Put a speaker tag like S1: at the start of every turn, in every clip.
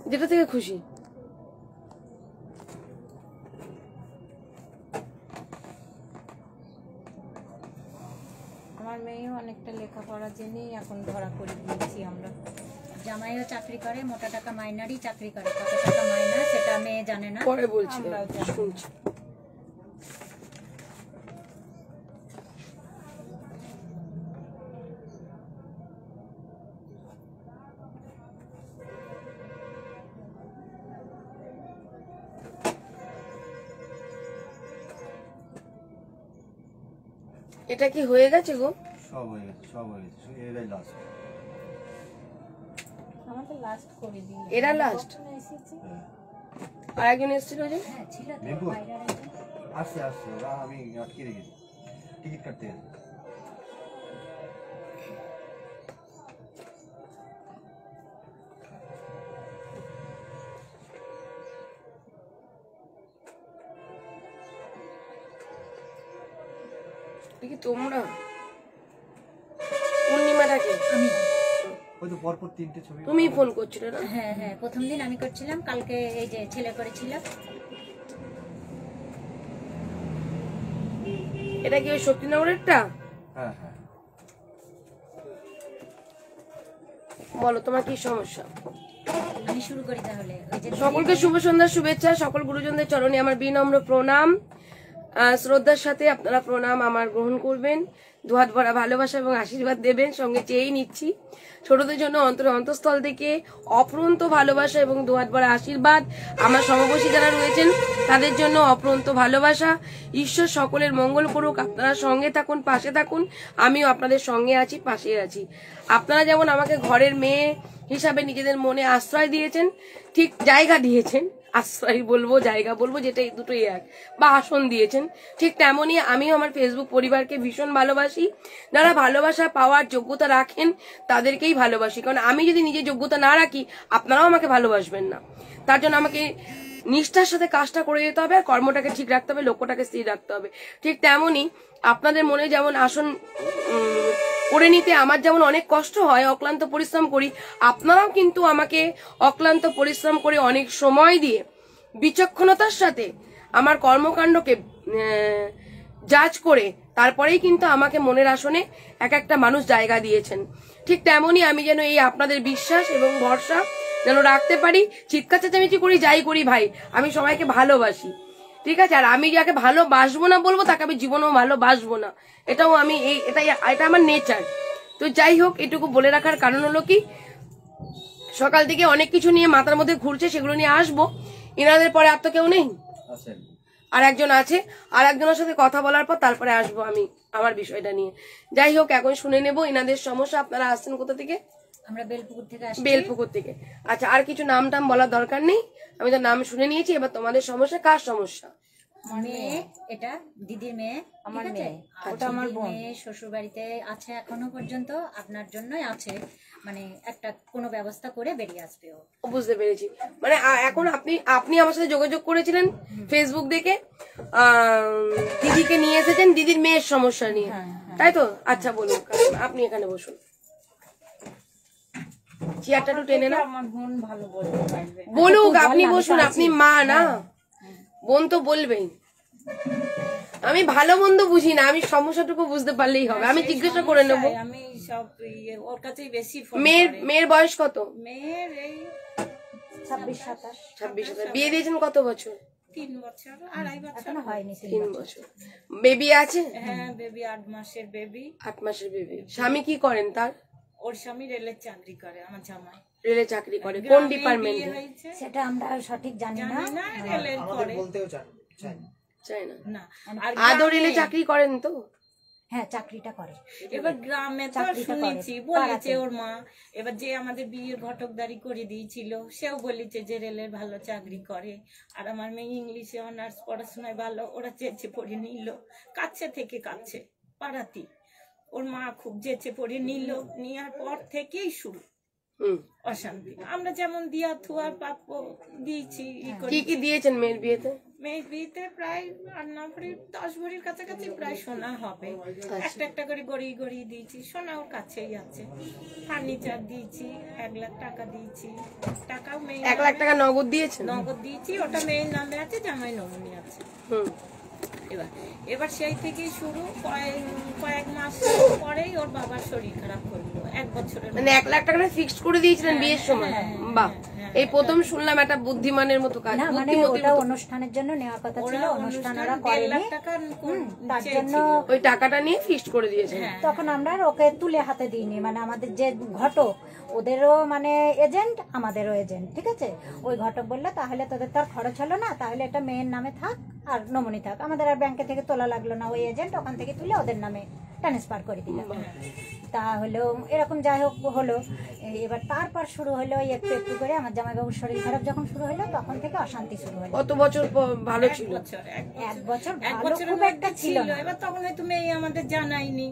S1: যেটা থেকে খুশি।
S2: আমার মেয়েও অনেকটা লেখাপড়ার জন্যই এখন ধরা করে দিয়েছি আমরা। জামাইও চাকরি করে, মোটা টাকা মাইনারই চাকরি করে, কত টাকা মাইনা সেটা মেয়ে জানে না,
S1: পরে বলছি,
S2: আমরাও জানি।
S1: শুনছি। এটা কি হয়ে গেছে গো?
S3: সব হয়ে গেছে, সব হয়ে গেছে, এটাই লাস্ট।
S2: আমাদের লাস্ট করে দিই।
S1: এরা লাস্ট?
S2: এসেছি।
S1: আর একজন এসেছিল যে?
S2: হ্যাঁ ছিল তো,
S3: মেঘু?
S2: বাইরে একজন।
S3: আসছে আসছে, ওরা আমি আটকে রেখেছি, টিকিট কাটতে গেছে।
S1: কি তোমরা? পূর্ণিমাটাকে
S2: আমি
S3: ওই তো পরপর 3টে ছবি।
S1: তুমি ফোন করছিলে না?
S2: হ্যাঁ হ্যাঁ, প্রথম দিন আমি করছিলাম, কালকে এই যে ছেলে করেছিল।
S1: এটা কি ওই শক্তিনগরেরটা?
S3: হ্যাঁ হ্যাঁ।
S1: বলো তোমার কি সমস্যা?
S2: আমি শুরু করি তাহলে। ওই যে
S1: সকলকে শুভ সন্ধ্যার শুভেচ্ছা। সকল গুরুজনদের চরণে আমার বিনম্র প্রণাম, শ্রদ্ধার সাথে আপনারা প্রণাম আমার গ্রহণ করবেন, দুহাত ভরা ভালোবাসা এবং আশীর্বাদ দেবেন। সঙ্গে চেয়েই নিচ্ছি ছোটদের জন্য অন্তঃস্থল থেকে অফুরন্ত ভালোবাসা এবং দুহাত ভরা আশীর্বাদ। আমার সমবয়সী যারা রয়েছেন তাদের জন্য অফুরন্ত ভালোবাসা। ঈশ্বর সকলের মঙ্গল করুক। আপনারা সঙ্গে থাকুন, পাশে থাকুন। আমিও আপনাদের সঙ্গে আছি, পাশে আছি। আপনারা যেমন আমাকে ঘরের মেয়ে হিসাবে নিজেদের মনে আশ্রয় দিয়েছেন, ঠিক জায়গা দিয়েছেন, আশ্রয় বলবো জায়গা বলবো যেটা এই দুটোই এক, বা আসন দিয়েছেন, ঠিক তেমনই আমিও আমার ফেসবুক পরিবারকে ভীষণ ভালোবাসি। যারা ভালোবাসা পাওয়ার যোগ্যতা রাখেন তাদেরকেই ভালোবাসি, কারণ আমি যদি নিজের যোগ্যতা না রাখি আপনারাও আমাকে ভালোবাসবেন না। তার জন্য আমাকে নিষ্ঠার সাথে কাজটা করে যেতে হবে, আর কর্মটাকে ঠিক রাখতে হবে, লক্ষ্যটাকে স্থির রাখতে হবে। ঠিক তেমনই আপনাদের মনে যেমন আসন করে নিতে আমার যেমন অনেক কষ্ট হয়, অক্লান্ত পরিশ্রম করি, আপনারাও কিন্তু আমাকে অক্লান্ত পরিশ্রম করে অনেক সময় দিয়ে বিচক্ষণতার সাথে আমার কর্মকাণ্ডকে জাজ করে তারপরেই কিন্তু আমাকে মনের আসনে এক একটা মানুষ জায়গা দিয়েছেন। ঠিক তেমনই আমি যেন এই আপনাদের বিশ্বাস এবং ভরসা যেন রাখতে পারি। চিৎকার চেঁচামেচি করি, যাই করি ভাই, আমি সবাইকে ভালোবাসি, ঠিক আছে? আর আমি যাকে ভালোবাসবো না বলবো তাকে আমি জীবনেও ভালোবাসবো না, এটাও আমি এটা আমার নেচার। তো যাই হোক, এটুকু বলে রাখার কারণ হলো কি, সকাল থেকে অনেক কিছু নিয়ে মাথার মধ্যে ঘুরছে, সেগুলো নিয়ে আসবো। ইনাদের পরে আর তো কেউ নেই, আর একজন আছে, আর একজনের সাথে কথা বলার পর তারপরে আসবো আমি আমার বিষয়টা নিয়ে। যাই হোক, এখন শুনে নেবো ইনাদের সমস্যা। আপনারা আসছেন কোথা থেকে?
S2: আমরা বেলপুকুর থেকে আসছি।
S1: বেলপুকুর থেকে। আচ্ছা, আর কিছু নাম টাম বলার দরকার নেই, আমি তো নাম শুনে নিয়েছি। এবার তোমাদের সমস্যা, কার সমস্যা?
S2: মেয়ে, এটা দিদির মেয়ে, আমার মেয়ে, ওটা আমার বোন। মেয়ে শ্বশুর বাড়িতে আছে এখনো পর্যন্ত, আপনার জন্যই আছে, মানে একটা কোনো ব্যবস্থা করে বেরিয়ে আসবে ও।
S1: বুঝতে পেরেছি। মানে এখন আপনি আমার সাথে যোগাযোগ করেছিলেন ফেসবুক দেখে, দিদিকে নিয়ে এসেছেন দিদির মেয়ের সমস্যা নিয়ে, তাই তো? আচ্ছা বলুন, আপনি এখানে বসুন, চেয়ারটা একটু টেনে না।
S2: আমার বোন ভালো বলতে পারবে।
S1: বলুক, আপনি বসুন, আপনি মা না, বোন তো বলবেই। আমি ভালো মন্দ বুঝি না, আমি সমস্যাটুকু বুঝতে পারলেই হবে, আমি জিজ্ঞাসা করে নেবো।
S2: আমি সব ওর কাছেই বেশি।
S1: মেয়ের বয়স কত?
S2: মেয়ের এই 26-27।
S1: বিয়ে দিয়েছেন কত বছর?
S2: 3 বছর, 2.5 বছর এখনো হয়নি।
S1: 3 বছর। বেবি আছে?
S2: হ্যাঁ, বেবি 8 মাসের বেবি।
S1: 8 মাসের বেবি। স্বামী কি করেন তার?
S2: ওর স্বামী রেলের চাকরি করে, আমার জামাই
S1: রেলে চাকরি করে। কোন ডিপার্টমেন্টে?
S2: সেটা আমরা সঠিক জানি না, রেলের করে।
S3: বলতেও চাই
S1: না। আদৌ রেলে চাকরি করেন তো?
S2: হ্যাঁ, চাকরিটা করে। এবার গ্রামে তো শুনেছি, বলেছে ওর মা, এবার যে আমাদের বিয়ের ঘটকদারি করে দিয়েছিল সেও বলেছে যে রেলের ভালো চাকরি করে। আর আমার মেয়ে ইংলিশে অনার্স, পড়াশোনায় ভালো, ওরা চেয়েছে পড়ে নিল, কাছে থেকে কাছে পাড়াতি। ওর মা খুব যেচে পড়ে নিল, নেওয়ার পর থেকেই শুরু।
S1: হুম।
S2: অশান্তি। আমরা যেমন দিয়া থুয়ার প্রাপ্য দিয়েছি,
S1: কি কি দিয়েছেন মেয়ের বিয়েতে?
S2: মেয়ের বিয়েতে প্রায় 8-9 ভরি 10 ভরির কাছাকাছি প্রায় সোনা হবে। একটা একটা করে গড়িয়ে গড়িয়ে দিয়েছি, সোনা ওর কাছেই আছে। ফার্নিচার দিয়েছি, 1 লাখ টাকা দিয়েছি। টাকাও মেয়ে
S1: 1 লাখ টাকা নগদ দিয়েছেন?
S2: নগদ দিয়েছি, ওটা মেয়ের নামে আছে, জামাই নমুনি আছে।
S1: হুম।
S2: এবার সেই থেকেই শুরু, কয়েক মাস পরেই ওর বাবার শরীর খারাপ করলো, 1 বছরের।
S1: মানে 1 লাখ টাকা ফিক্সড করে দিয়েছিলেন বিয়ের সময়? বাহ, এই প্রথম শুনলাম একটা বুদ্ধিমানের মতো কাজ।
S4: না মানে ওটা অনুষ্ঠানের জন্য নেওয়ার কথা ছিল, অনুষ্ঠান ওরা করেনি, তার জন্য
S1: ওই টাকাটা নিয়ে ফিক্সড করে দিয়েছেন।
S4: তখন আমরা ওকে তুলে হাতে দিইনি, মানে আমাদের যে ঘটক ওদেরও মানে এজেন্ট, আমাদেরও এজেন্ট, ঠিক আছে। ওই ঘটক বললে তাহলে তোদের তো আর খরচ হলো না, তাহলে এটা মেয়ের নামে থাক আর নমুনি থাক, আমাদের আর ব্যাংকে থেকে তোলা লাগলো না, ওই এজেন্ট ওখান থেকে তুলে ওদের নামে ট্রান্সফার করে দিলাম। তাহলে এরকম যাই হোক হলো। এবার তারপর শুরু হলো একটু একটু করে, আমার জামাইবাবুর শরীর খারাপ যখন শুরু হলো তখন থেকে অশান্তি শুরু হলো।
S1: কত বছর ভালো ছিল?
S4: 1 বছর ভালো খুব একটা ছিল না।
S2: এবার তখন হয়তো মেয়ে আমাদের জানাইনি,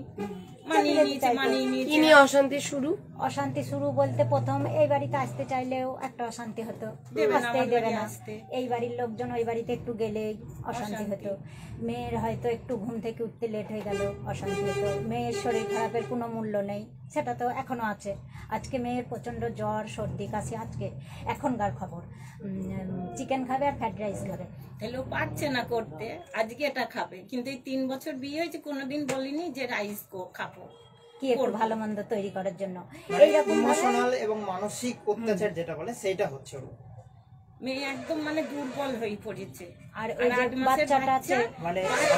S1: কি নিয়ে অশান্তি শুরু?
S4: অশান্তি শুরু বলতে প্রথম এই বাড়িতে আসতে চাইলেও একটা অশান্তি হতো, আসতেই দেবে না। এই বাড়ির লোকজন ওই বাড়িতে একটু গেলেই অশান্তি হতো। মেয়ের হয়তো একটু ঘুম থেকে উঠতে লেট হয়ে গেল, অশান্তি হতো। মেয়ের শরীর খারাপের কোনো মূল্য নেই, সেটা তো এখনো আছে। আজকে মেয়ের প্রচন্ড জ্বর, সর্দি, কাশি। আজকে এখনকার খবর চিকেন খাবে আর ফ্রাইড রাইস খাবে।
S2: তাহলে ও পারছে না করতে, আজকে এটা খাবে, কিন্তু এই 3 বছর বিয়ে হয়েছে কোনোদিন বলিনি যে রাইস খাবো,
S4: কি একটু ভালো মন্দ তৈরি করার জন্য।
S5: এইরকম ইমোশনাল এবং মানসিক অত্যাচার যেটা বলে সেটা হচ্ছে ওর।
S2: মেয়ে একদম মানে দুর্বল হয়ে পড়েছে।
S4: আর ওই যে বাচ্চাটা আছে,
S5: মানে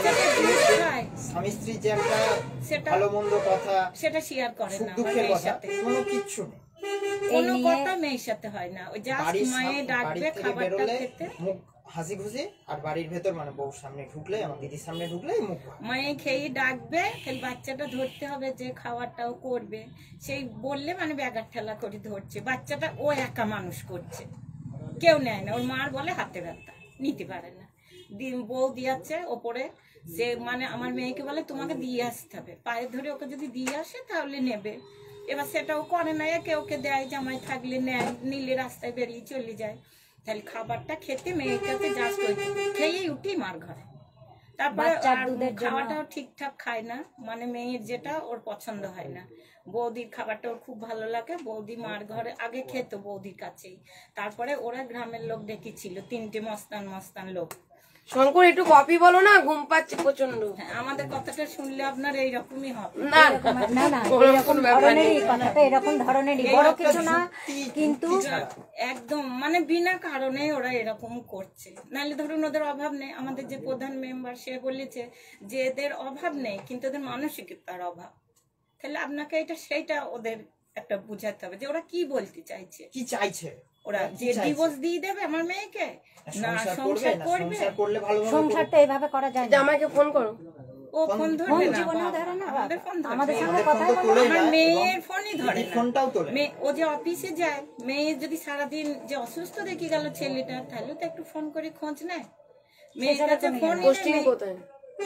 S5: স্বামী স্ত্রী যে একটা ভালো মন্দ কথা,
S2: সেটা শেয়ার করে না
S5: দুঃখের
S2: মেয়ের
S5: কথা,
S2: সাথে,
S5: কোনো কিচ্ছু নেই।
S2: কোনো কথা মেয়ের সাথে হয় না। ওই জাস্ট মায়ে ডাকবে খাবারটা খেতে,
S5: মুখ হাসি খুশি, আর বাড়ির ভেতর মানে বউর সামনে ঢুকলে, আমার দিদির সামনে ঢুকলে মুখ
S2: মায়ে খেয়ে ডাকবে, খালি বাচ্চাটা ধরতে হবে যে খাবারটাও করবে। সেই বললে মানে ব্যাগার ঠেলা করে ধরছে। বাচ্চাটা ও একা মানুষ করছে, কেউ নেয় না। ওর মার বলে হাতে ব্যথা, নিতে পারে না। বউ দিয়াচ্ছে ওপরে, যে মানে আমার মেয়েকে বলে তোমাকে দিয়ে আসতে হবে, পায়ে ধরে ওকে যদি দিয়ে আসে তাহলে নেবে। এবার সেটাও করে না, একে ওকে দেয়, জামাই থাকলে নেয়, নিলে রাস্তায় বেরিয়ে চলে যায়। তাহলে খাবারটা খেতে মেয়ের কাছে জাস্ট ওই খেয়েই উঠি মার ঘরে। তারপরে খাওয়াটাও ঠিকঠাক খায় না, মানে মেয়ের যেটা ওর পছন্দ হয় না। বৌদির খাবারটা ওর খুব ভালো লাগে, বৌদি মার ঘরে আগে খেত বৌদির কাছেই। তারপরে ওরা গ্রামের লোক ডেকেছিল, 3টে মস্তান লোক।
S1: শঙ্কর একটু কপি বলো না, ঘুম পাচ্ছে প্রচন্ড।
S2: আমাদের কথাটা শুনলে আপনার এইরকমই হবে।
S1: না
S4: না না, এরকম ধরনেরই কথাটা, এরকম ধরনেরই, বড় কিছু না, কিন্তু
S2: একদম মানে বিনা কারণে ওরা এরকম করছে। নাহলে ধরুন ওদের অভাব নেই, আমাদের যে প্রধান মেম্বার সে বলেছে যে এদের অভাব নেই, কিন্তু ওদের মানসিকতার অভাব। তাহলে আপনাকে এটা সেইটা ওদের একটা বুঝাতে হবে যে ওরা কি বলতে চাইছে,
S5: কি চাইছে।
S2: ওরা যে ডিভোর্স দিয়ে দেবে আমার মেয়েকে, না সংসার করবে,
S4: সংসারটা এইভাবে করা যায় না।
S1: জামাইকে ফোন করো,
S2: ও ফোন ধরবে না,
S4: আমাদের সঙ্গে কথা
S2: আমার মেয়ের ফোনই ধরে না।
S5: ফোনটাও তোলে।
S2: ও যে অফিসে যায়, মেয়ে যদি সারাদিন যে অসুস্থ দেখে গেল ছেলেটা, তাহলে তো একটু ফোন করে খোঁজ নেয়। মেয়ের কাছে ফোন,
S1: পোস্টিং কোথায়?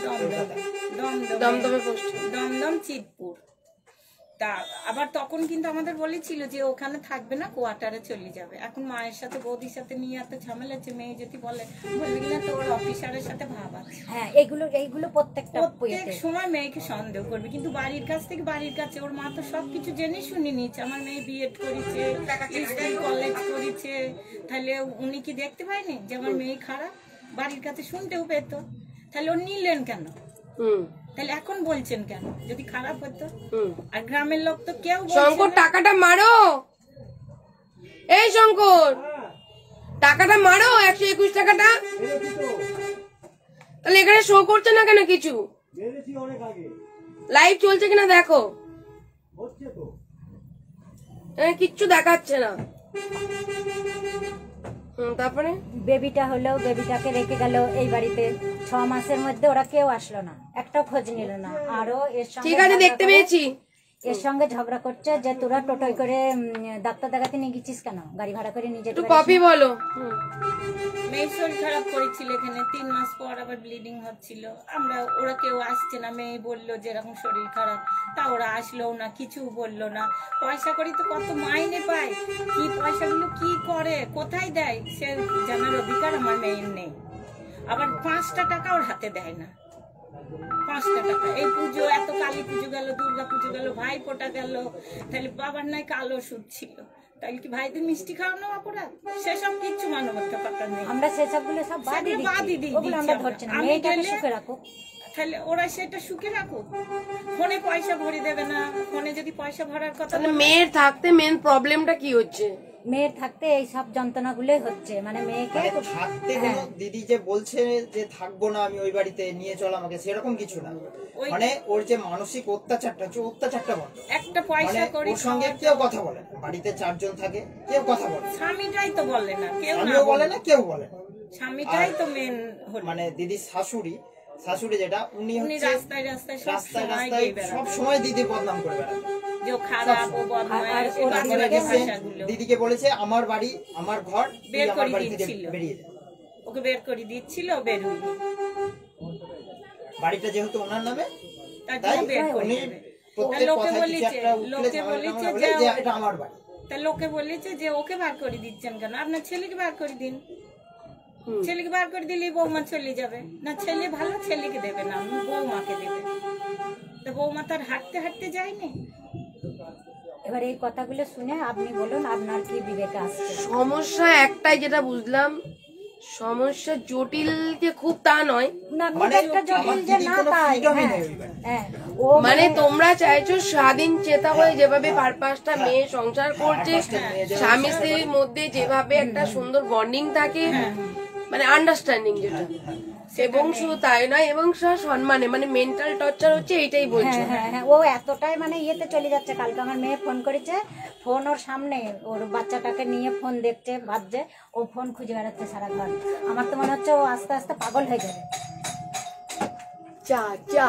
S2: দমদম চিতপুর। তা আবার তখন কিন্তু আমাদের বলেছিল যে ওখানে থাকবে না, কোয়ার্টারে চলে যাবে। এখন মায়ের সাথে বৌদির সাথে নিয়ে এত ঝামেলা আছে, মেয়ে যদি বলবি না তো ওর অফিসারের সাথে ভাব আছে।
S4: হ্যাঁ, এইগুলো প্রত্যেক
S2: সময় মেয়েকে সন্দেহ করবে, কিন্তু বাড়ির কাছ থেকে বাড়ির কাছে ওর মা তো সবকিছু জেনে শুনে নিচ্ছে। আমার মেয়ে বিএড করেছে, কলেজ করেছে, তাহলে উনি কি দেখতে পায়নি যে আমার মেয়ে খারাপ? বাড়ির কাছে শুনতেও পেত, তাহলে ও নিলেন কেন? তাহলে এখন বলছেন কেন যদি খারাপ হতো? আর গ্রামের লোক তো কেউ।
S1: শঙ্কর টাকাটা মারো, এই শঙ্কর টাকাটা মারো, 121 টাকাটা। তাহলে এখানে শো করছে না কেন কিছু? লাইভ চলছে কিনা দেখো, কিচ্ছু দেখাচ্ছে না। তারপরে
S4: বেবিটা হলো, বেবিটাকে রেখে গেল এই বাড়িতে। 6 মাসের মধ্যে ওরা কেউ আসলো না, একটাও খোঁজ নিল না। আরো এর সঙ্গে
S1: ঠিক আছে, দেখতে পেয়েছি।
S4: এর সঙ্গে ঝগড়া করছে যে তোরা টোটোয় করে ডাক্তার দেখাতে নিয়ে গেছিস কেন, গাড়ি ভাড়া করে নিজে
S1: একটু কপি বলো।
S2: মেয়ের শরীর খারাপ করেছিল এখানে, 3 মাস পর আবার ব্লিডিং হচ্ছিল। ওরা কেউ আসছে না, মেয়ে বললো যে এরকম শরীর খারাপ, তা ওরা আসলো না, কিছু বললো না। পয়সা করি তো কত মাইনে পায়, কি পয়সাগুলো কি করে, কোথায় দেয় সে জানার অধিকার আমার মেয়ের নেই। আবার 5টা টাকা ওর হাতে দেয় না, 5টা টাকা। এই পুজো, এত কালী পুজো গেল, দুর্গা পুজো গেল, ভাই ফোটা গেল, তাহলে বাবার নাই কালো সুদ ছিল, তাহলে কি ভাইদের মিষ্টি খাওয়ানো অপরাধ? সেসব কিচ্ছু মানবতা নেই।
S4: আমরা সেসবগুলো সব বাদই দিচ্ছি, ওগুলো আমরা ধরছি না। মেয়েটাকে সুখে রাখো,
S2: তাহলে ওরা সেটা সুখে রাখুক। ফোনে পয়সা ভরে দেবে না, ফোনে যদি পয়সা ভরার কথা,
S1: মেয়ের থাকতে মেন প্রবলেমটা কি হচ্ছে?
S4: মেয়ের থাকতে এই সব যন্ত্রণাগুলোই হচ্ছে, মানে মেয়েকে
S5: থাকতে কোনো দিদি যে বলছে যে থাকবো না আমি ওই বাড়িতে, নিয়ে চল আমাকে, সেরকম কিছু না। মানে ওর যে মানসিক অত্যাচারটা হচ্ছে, অত্যাচারটা বন্ধ।
S2: একটা পয়সা করে
S5: ওর সঙ্গে কেউ কথা বলে না, বাড়িতে 4 জন থাকে, কেউ কথা বলে না।
S2: স্বামীটাই তো বলে না, কেউ
S5: আমিও বলে না, কেউ বলে না।
S2: স্বামীটাই তো মেন।
S5: মানে দিদির শাশুড়ি যেটা, উনি হচ্ছে
S2: রাস্তায় রাস্তায়
S5: সব সময় দিদির বদনাম করে বেড়ান,
S2: যে খারাপ ও বদমাইশ,
S5: দিদিকে বলেছে আমার বাড়ি আমার ঘর,
S2: বের করে
S5: বাড়ি থেকে
S2: দিচ্ছিল,
S5: বেরিয়ে যায়।
S2: ওকে বের করে দিচ্ছিল, বেরোয়নি।
S5: বাড়িটা যেহেতু ওনার নামে,
S2: তার
S5: তাই
S2: জন্য বের করে
S5: উনি
S2: দেবে।
S5: প্রত্যেক
S2: লোকে
S5: কথায় কিছু
S2: বলেছে,
S5: একটা উঠলে যে এটা আমার বাড়ি।
S2: তা লোকে বলেছে যে ওকে বার করে দিচ্ছেন কেন, আপনার ছেলেকে বার করে দিন। ছেলেকে বার করে দিলে বৌমা চলে যাবে না, ছেলে ভালো, ছেলেকে দেবে না, বৌমাকে দেবে। তো বৌমা তার হাঁটতে হাঁটতে যায়নি।
S4: এবার এই কথাগুলো শুনে আপনি বলুন আপনার কি বিবেকে আসছে?
S1: সমস্যা একটাই, যেটা বুঝলাম, সমস্যা জটিল যে খুব তা নয়,
S4: না খুব একটা জটিল যে না তাই, হ্যাঁ ও
S1: মানে তোমরা চাইছো স্বাধীন চেতা হয়ে যেভাবে পারপাসটা মেয়ে সংসার করছে, স্বামী স্ত্রীর মধ্যে যেভাবে একটা সুন্দর বন্ডিং থাকে, মানে আন্ডারস্ট্যান্ডিং যেটা, এবং শুধু তাই নয়, এবং সম্মানে, মানে মেন্টাল টর্চার হচ্ছে, এইটাই বলছো।
S4: হ্যাঁ ও এতটাই মানে ইয়েতে চলে যাচ্ছে। কালকে আমার মেয়ে ফোন করেছে, ফোন ওর সামনে, ওর বাচ্চাটাকে নিয়ে ফোন দেখছে, ভাবছে, ও ফোন খুঁজে বেড়াচ্ছে সারাক্ষণ। আমার তো মনে হচ্ছে ও আস্তে আস্তে পাগল হয়ে যাবে।
S1: চা চা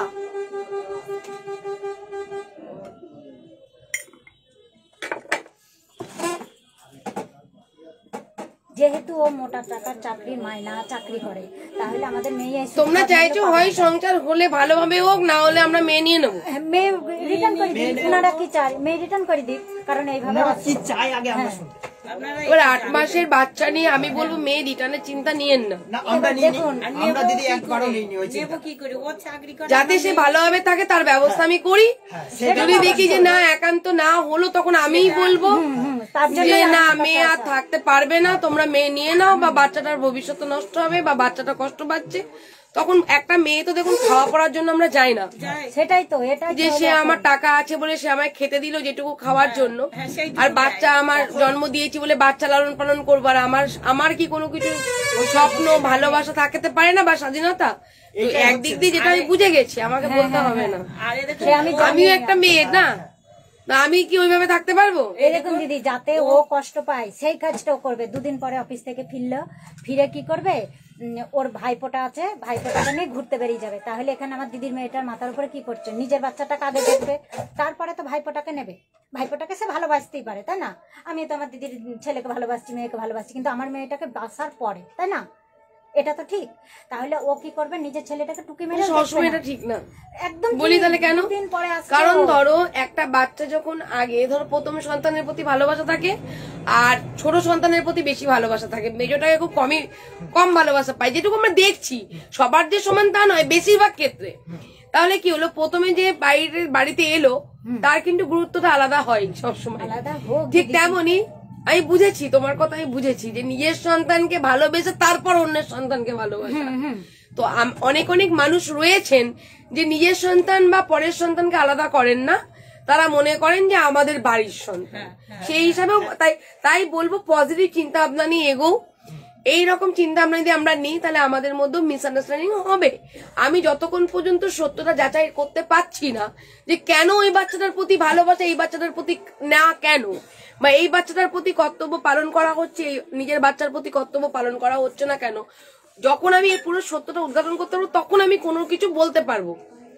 S4: যেহেতু ও মোটা টাকার চাকরি, মায়না চাকরি করে, তাহলে আমাদের মেয়ে
S1: তোমরা চাইছো হয় সংসার হলে ভালোভাবে হোক, না হলে আমরা মেয়ে নিয়ে নেবো।
S4: মেয়ে রিটার্ন করে দিক। ওনারা কি চায়? মেয়ে রিটার্ন করে দিক, কারণ এইভাবে
S5: কি চাই আগে আমরা শুনতে।
S1: এবার 8 মাসের বাচ্চা নিয়ে আমি বলবো মেয়ে রিটার্নের চিন্তা নিয়েন না,
S5: না আমরা নিয়ে নিই, আমরা দিদি একবারও নিইনি ওই চিন্তা।
S2: কি করে ও চাকরি করে,
S1: যাতে সে ভালোভাবে থাকে তার ব্যবস্থা আমি করি। যদি দেখি যে না একান্ত না হলো, তখন আমিই বলবো যে না মেয়ে আর থাকতে পারবে না, তোমরা মেয়ে নিয়ে নাও, বা বাচ্চাটার ভবিষ্যৎ নষ্ট হবে, বা বাচ্চাটা কষ্ট পাচ্ছে। তখন একটা মেয়ে তো দেখুন খাওয়া পড়ার জন্য আমরা যাই না,
S4: সেটাই তো, এটা
S1: যে সে আমার টাকা আছে বলে সে আমায় খেতে দিল যেটুকু খাওয়ার জন্য, আর বাচ্চা আমার জন্ম দিয়েছি বলে বাচ্চা লালন পালন করবো, আর আমার কি কোনো কিছু স্বপ্ন ভালোবাসা থাকতে পারে না, বা স্বাধীনতা? একদিক দিয়ে যেটা আমি বুঝে গেছি, আমাকে বলতে হবে না। আমিও একটা মেয়ে না, আমি কি ওইভাবে থাকতে পারবো?
S4: এরকম দিদি, যাতে ও কষ্ট পায় সেই কাজটাও করবে। 2 দিন পরে অফিস থেকে ফিরে কি করবে, ওর ভাইপোটা আছে, ভাইপোটাকে নিয়ে ঘুরতে বেরিয়ে যাবে। তাহলে এখানে আমার দিদির মেয়েটার মাথার উপরে কি করছে? নিজের বাচ্চাটাকে আগে দেখবে, তারপরে তো ভাইপোটাকে নেবে। ভাইপোটাকে সে ভালোবাসতেই পারে, তাই না? আমি তো আমার দিদির ছেলেকে ভালোবাসছি, মেয়েকে ভালোবাসছি, কিন্তু আমার মেয়েটাকে বাসার পরে, তাই না? এটা তো ঠিক। তাহলে ও কি করবে? নিজের ছেলেটাকে টুকি মেরে
S1: সবসময় এটা ঠিক না,
S4: একদম
S1: বলি তাহলে কেন?
S4: পরে
S1: কারণ ধরো একটা বাচ্চা যখন আগে ধরো প্রথম সন্তানের প্রতি ভালোবাসা থাকে, আর ছোট সন্তানের প্রতি বেশি ভালোবাসা থাকে, মেজোটাকে খুব কম ভালোবাসা পায়, যেটুকু আমরা দেখছি। সবার যে সমান তা নয়, বেশিরভাগ ক্ষেত্রে। তাহলে কি হলো, প্রথমে যে বাড়িতে এলো তার কিন্তু গুরুত্বটা আলাদা হয় সবসময়। ঠিক তেমনই আমি বুঝেছি, তোমার কথা আমি বুঝেছি, যে নিজের সন্তানকে ভালোবেসে তারপর অন্যের সন্তানকে ভালোবাসা। তো অনেক মানুষ রয়েছেন যে নিজের সন্তান বা পরের সন্তানকে আলাদা করেন না, তারা মনে করেন যে আমাদের বাড়ির সন্তান। সেই হিসাবে তাই বলবো পজিটিভ চিন্তা ভাবনা নিয়ে এগো। এইরকম চিন্তা ভাবনা যদি আমরা নিই, তাহলে আমাদের মধ্যে মিসআন্ডারস্ট্যান্ডিং হবে। আমি যতক্ষণ পর্যন্ত সত্যটা যাচাই করতে পারছি না যে কেন ওই বাচ্চাটার প্রতি ভালোবাসা এই বাচ্চাটার প্রতি না, কেন, বা এই বাচ্চাটার প্রতি কর্তব্য পালন করা হচ্ছে, নিজের বাচ্চার প্রতি কর্তব্য পালন করা হচ্ছে না কেন, যখন আমি এই পুরো সত্যটা উদ্ঘাটন করতে পারবো, তখন আমি কোনো কিছু বলতে পারবো।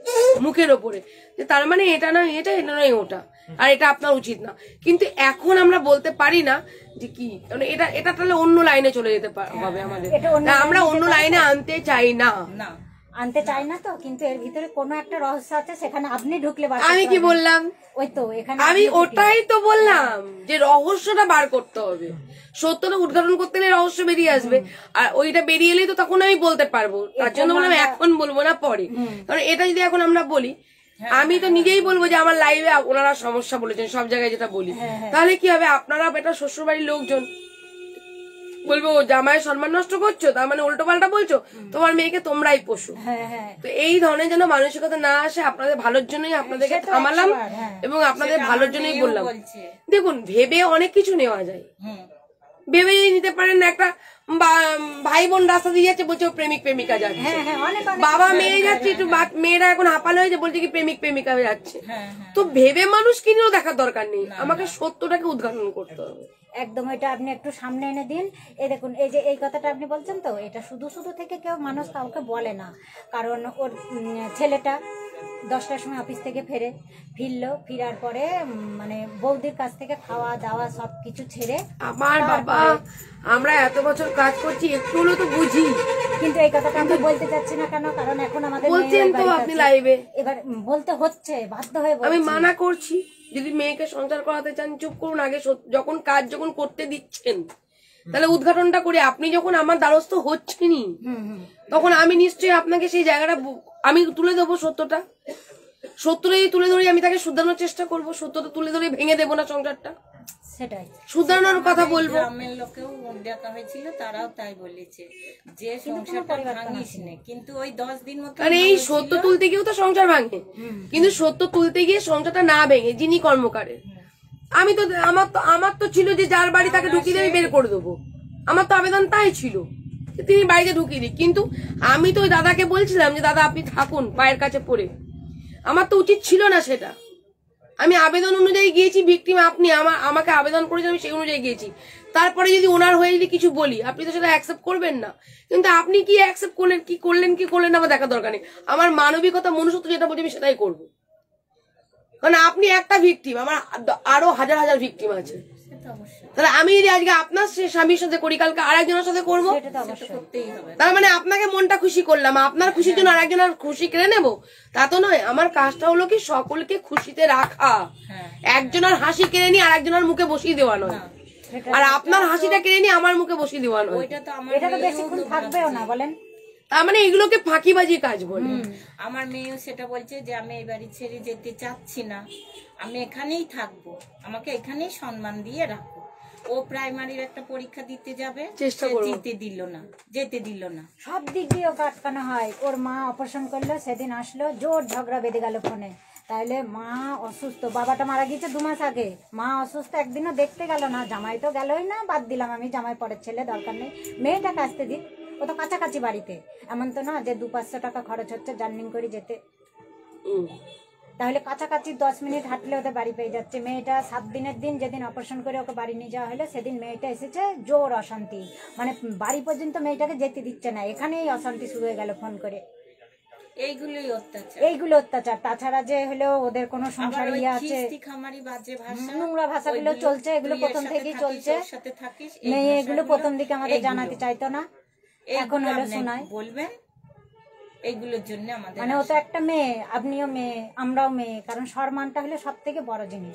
S1: মুখের ওপরে, যে তার মানে এটা নয় এটা, এটা নয় ওটা, আর এটা আপনার উচিত না। কিন্তু এখন আমরা বলতে পারি না যে কি, কারণ এটা এটা তাহলে অন্য লাইনে চলে যেতে হবে আমাদের, না আমরা অন্য লাইনে আনতে চাই না।
S2: না
S4: আনতে চাই না তো, কিন্তু এর ভিতরে কোনো একটা রহস্য আছে, সেখানে আপনি ঢুকলে বার
S1: আমি কি বললাম,
S4: ওই তো এখানে
S1: আমি ওটাই তো বললাম যে রহস্যটা বার করতে হবে, সত্যটা উদ্ঘাটন করতে গেলে রহস্য বেরিয়ে আসবে, আর ওইটা বেরিয়ে এলেই তো তখন আমি বলতে পারবো। তার জন্য বললাম এখন বলবো না পরে, কারণ এটা যদি এখন আমরা বলি, আমি তো নিজেই বলবো যে আমার লাইভে ওনারা সমস্যা বলেছেন সব জায়গায় যেটা বলি, তাহলে কি হবে, আপনারা এটা শ্বশুর বাড়ির লোকজন বলবো জামাইয়ের সম্মান নষ্ট করছো, তার মানে উল্টো পাল্টা বলছো, তোমার মেয়েকে তোমরাই পোষো। তো এই ধরনের যেন মানসিকতা না আসে, আপনাদের ভালোর জন্যই আপনাদেরকে থামালাম এবং আপনাদের ভালোর জন্যই বললাম। দেখুন, ভেবে অনেক কিছু নেওয়া যায়, ভেবে যদি নিতে পারেন না, একটা ভাই বোন রাস্তা দিয়ে যাচ্ছে বলছে ও প্রেমিক প্রেমিকা যাচ্ছে, বাবা মেয়ে যাচ্ছে, একটু মেয়েরা এখন হাঁপালো হয়েছে বলছে কি প্রেমিক প্রেমিকা যাচ্ছে, তো ভেবে মানুষ কিনেও দেখার দরকার নেই, আমাকে সত্যটাকে উদ্ঘাটন করতে হবে।
S4: একদম, এটা আপনি একটু সামনে এনে দিন। এই দেখুন, এই যে এই কথাটা আপনি বলছেন তো, এটা শুধু শুধু থেকে কেউ মানুষ কাউকে বলে না, কারণ ওর ছেলেটা 10টার সময় অফিস থেকে ফিরলো, ফিরার পরে মানে বৌদির কাছ থেকে খাওয়া দাওয়া সবকিছু ছেড়ে,
S1: আমার বাবা আমরা এত বছর কাজ করছি একটু হলেও তো বুঝি,
S4: কিন্তু এই কথাটা আমি বলতে চাচ্ছি না কেন, কারণ এখন আমাদের
S1: বলছেন তো আপনি লাইভে,
S4: এবার বলতে হচ্ছে, বাধ্য হয়ে
S1: আমি মানা করছি। যদি মেয়েকে সংসার করাতে চান চুপ করুন, আগে যখন কাজ যখন করতে দিচ্ছেন তাহলে উদ্ঘাটনটা করে, আপনি যখন আমার দ্বারস্থ হচ্ছেনই তখন আমি নিশ্চয়ই আপনাকে সেই জায়গাটা আমি তুলে দেবো, সত্যটা যদি তুলে ধরি আমি তাকে শুধানোর চেষ্টা করবো, সত্যটা তুলে ধরে ভেঙে দেবো না সংসারটা,
S4: সেটাই
S1: শুধানোর কথা বলবো।
S2: গ্রামের লোকেও ডাকা হয়েছিল, তারাও তাই বলেছে যে সংসারটা ভাঙিস না, কিন্তু ওই 10 দিন মতো,
S1: আর এই সত্য তুলতে গিয়েও তো সংসার ভাঙে, কিন্তু সত্য তুলতে গিয়ে সংসারটা না ভেঙে যিনি কর্মকারের, আমি তো আমার তো ছিল যে যার বাড়ি তাকে ঢুকিয়ে দিয়ে আমি বের করে দেবো, আমার তো আবেদন তাই ছিল যে তিনি বাড়িতে ঢুকিয়ে দিই, কিন্তু আমি তো ওই দাদাকে বলছিলাম যে দাদা আপনি থাকুন পায়ের কাছে পড়ে, আমার তো উচিত ছিল না সেটা, আমি আবেদন অনুযায়ী গিয়েছি, ভিকটিম আপনি আমাকে আবেদন করেছেন, আমি সেই অনুযায়ী গিয়েছি, তারপরে যদি ওনার হয়ে যদি কিছু বলি আপনি তো সেটা অ্যাকসেপ্ট করবেন না, কিন্তু আপনি কি অ্যাকসেপ্ট করলেন কি করলেন আমার দেখার দরকার নেই, আমার মানবিকতা মনুষ্যত্ব যেটা বলছি আমি সেটাই করবো, কারণ আপনি একটা ভিকটিম, আমার আরো হাজার হাজার ভিকটিম আছে, তাহলে আমি যদি আজকে আপনার স্বামীর সাথে করি কালকে আরেকজনের সাথে করবো, তার মানে আপনাকে মনটা খুশি করলাম, আপনার খুশির জন্য আরেকজনের খুশি কেড়ে নেবো, তা তো নয়। আমার কাজটা হলো কি সকলকে খুশিতে রাখা, একজনের হাসি কেড়ে নিয়ে আরেকজনের মুখে বসিয়ে দেওয়া নয়, আর আপনার হাসিটা কেড়ে নিয়ে আমার মুখে বসিয়ে দেওয়া নয়,
S4: এটা তো বেশিক্ষণ থাকবেও না বলেন,
S1: তার মানে এগুলোকে ফাঁকিবাজি কাজ বলে।
S2: আমার মেয়েও সেটা বলছে যে আমি এই বাড়ি ছেড়ে যেতে চাচ্ছি না, আমি এখানেই থাকবো, আমাকে এখানেই সম্মান দিয়ে রাখো। ও প্রাইমারির একটা পরীক্ষা দিতে যাবে, যেতে দিল না,
S4: সব দিক দিয়ে ওকে আটকানো হয়। ওর মা অপারেশন করলো, সেদিন আসলো, জোর ঝগড়া বেঁধে গেল ফোনে, তাহলে মা অসুস্থ, বাবাটা মারা গিয়েছে 2 মাস আগে, মা অসুস্থ, একদিনও দেখতে গেল না, জামাই তো গেলই না, বাদ দিলাম আমি, জামাই পরের ছেলে, দরকার নেই, মেয়েটাকে আসতে দিন, ও তো কাছাকাছি বাড়িতে, এমন তো না যে 200-500 টাকা খরচ হচ্ছে জার্নিং করে যেতে, তাহলে কাছাকাছি 10 মিনিট হাঁটলে ওদের বাড়ি পেয়ে যাচ্ছে। মেয়েটা 7 দিনের দিন যেদিন অপারেশন করে ওকে বাড়ি নিয়ে যাওয়া হলো, সেদিন মেয়েটা এসেছে, জোর অশান্তি, মানে বাড়ি পর্যন্ত মেয়েটাকে যেতে দিচ্ছে না, এখানেই অশান্তি শুরু হয়ে গেল ফোন করে, এইগুলো অত্যাচার। তাছাড়া যে হলো ওদের কোনো সংসার ইয়ে আছে, নোংরা ভাষাগুলো চলছে, এগুলো প্রথম থেকেই চলছে, মেয়ে এগুলো প্রথম দিকে আমাদের জানাতে চাইতো না, এখন হলো শোনায়,
S2: বলবেন এইগুলোর জন্য আমাদের,
S4: মানে ও তো একটা মেয়ে, আপনিও মেয়ে, আমরাও মেয়ে, কারণ সম্মানটা হলো সব থেকে বড় জিনিস।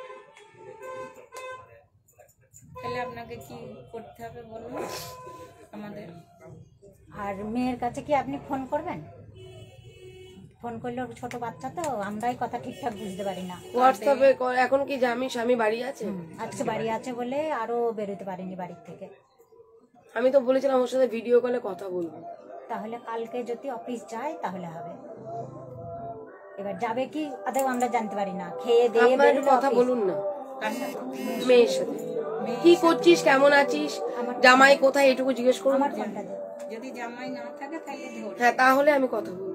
S2: তাহলে আপনাকে কি করতে হবে বলুন আমাদের?
S4: আর মেয়ের কাছে কি আপনি ফোন করবেন? ফোন করলে ছোট বাচ্চা তো, আমরাই কথা ঠিকঠাক বুঝতে পারি না।
S1: হোয়াটসঅ্যাপে এখন কি স্বামী বাড়ি আছে?
S4: আজকে বাড়ি আছে বলে আরো বেরোতে পারিনি বাড়ির থেকে।
S1: আমি তো বলেছিলাম ওর সাথে ভিডিও কলে কথা বলবো,
S4: তাহলে কালকে যদি অফিস যায় তাহলে হবে, এবার যাবে কি আদৌ আমরা জানতে পারি না, খেয়ে দিয়ে
S1: কথা বলুন না মেয়ের সাথে, কি করছিস, কেমন আছিস, জামাই কোথায়, এটুকু জিজ্ঞেস করুন।
S2: যদি জামাই না থাকে তাহলে
S1: হ্যাঁ, তাহলে আমি কথা বলবো।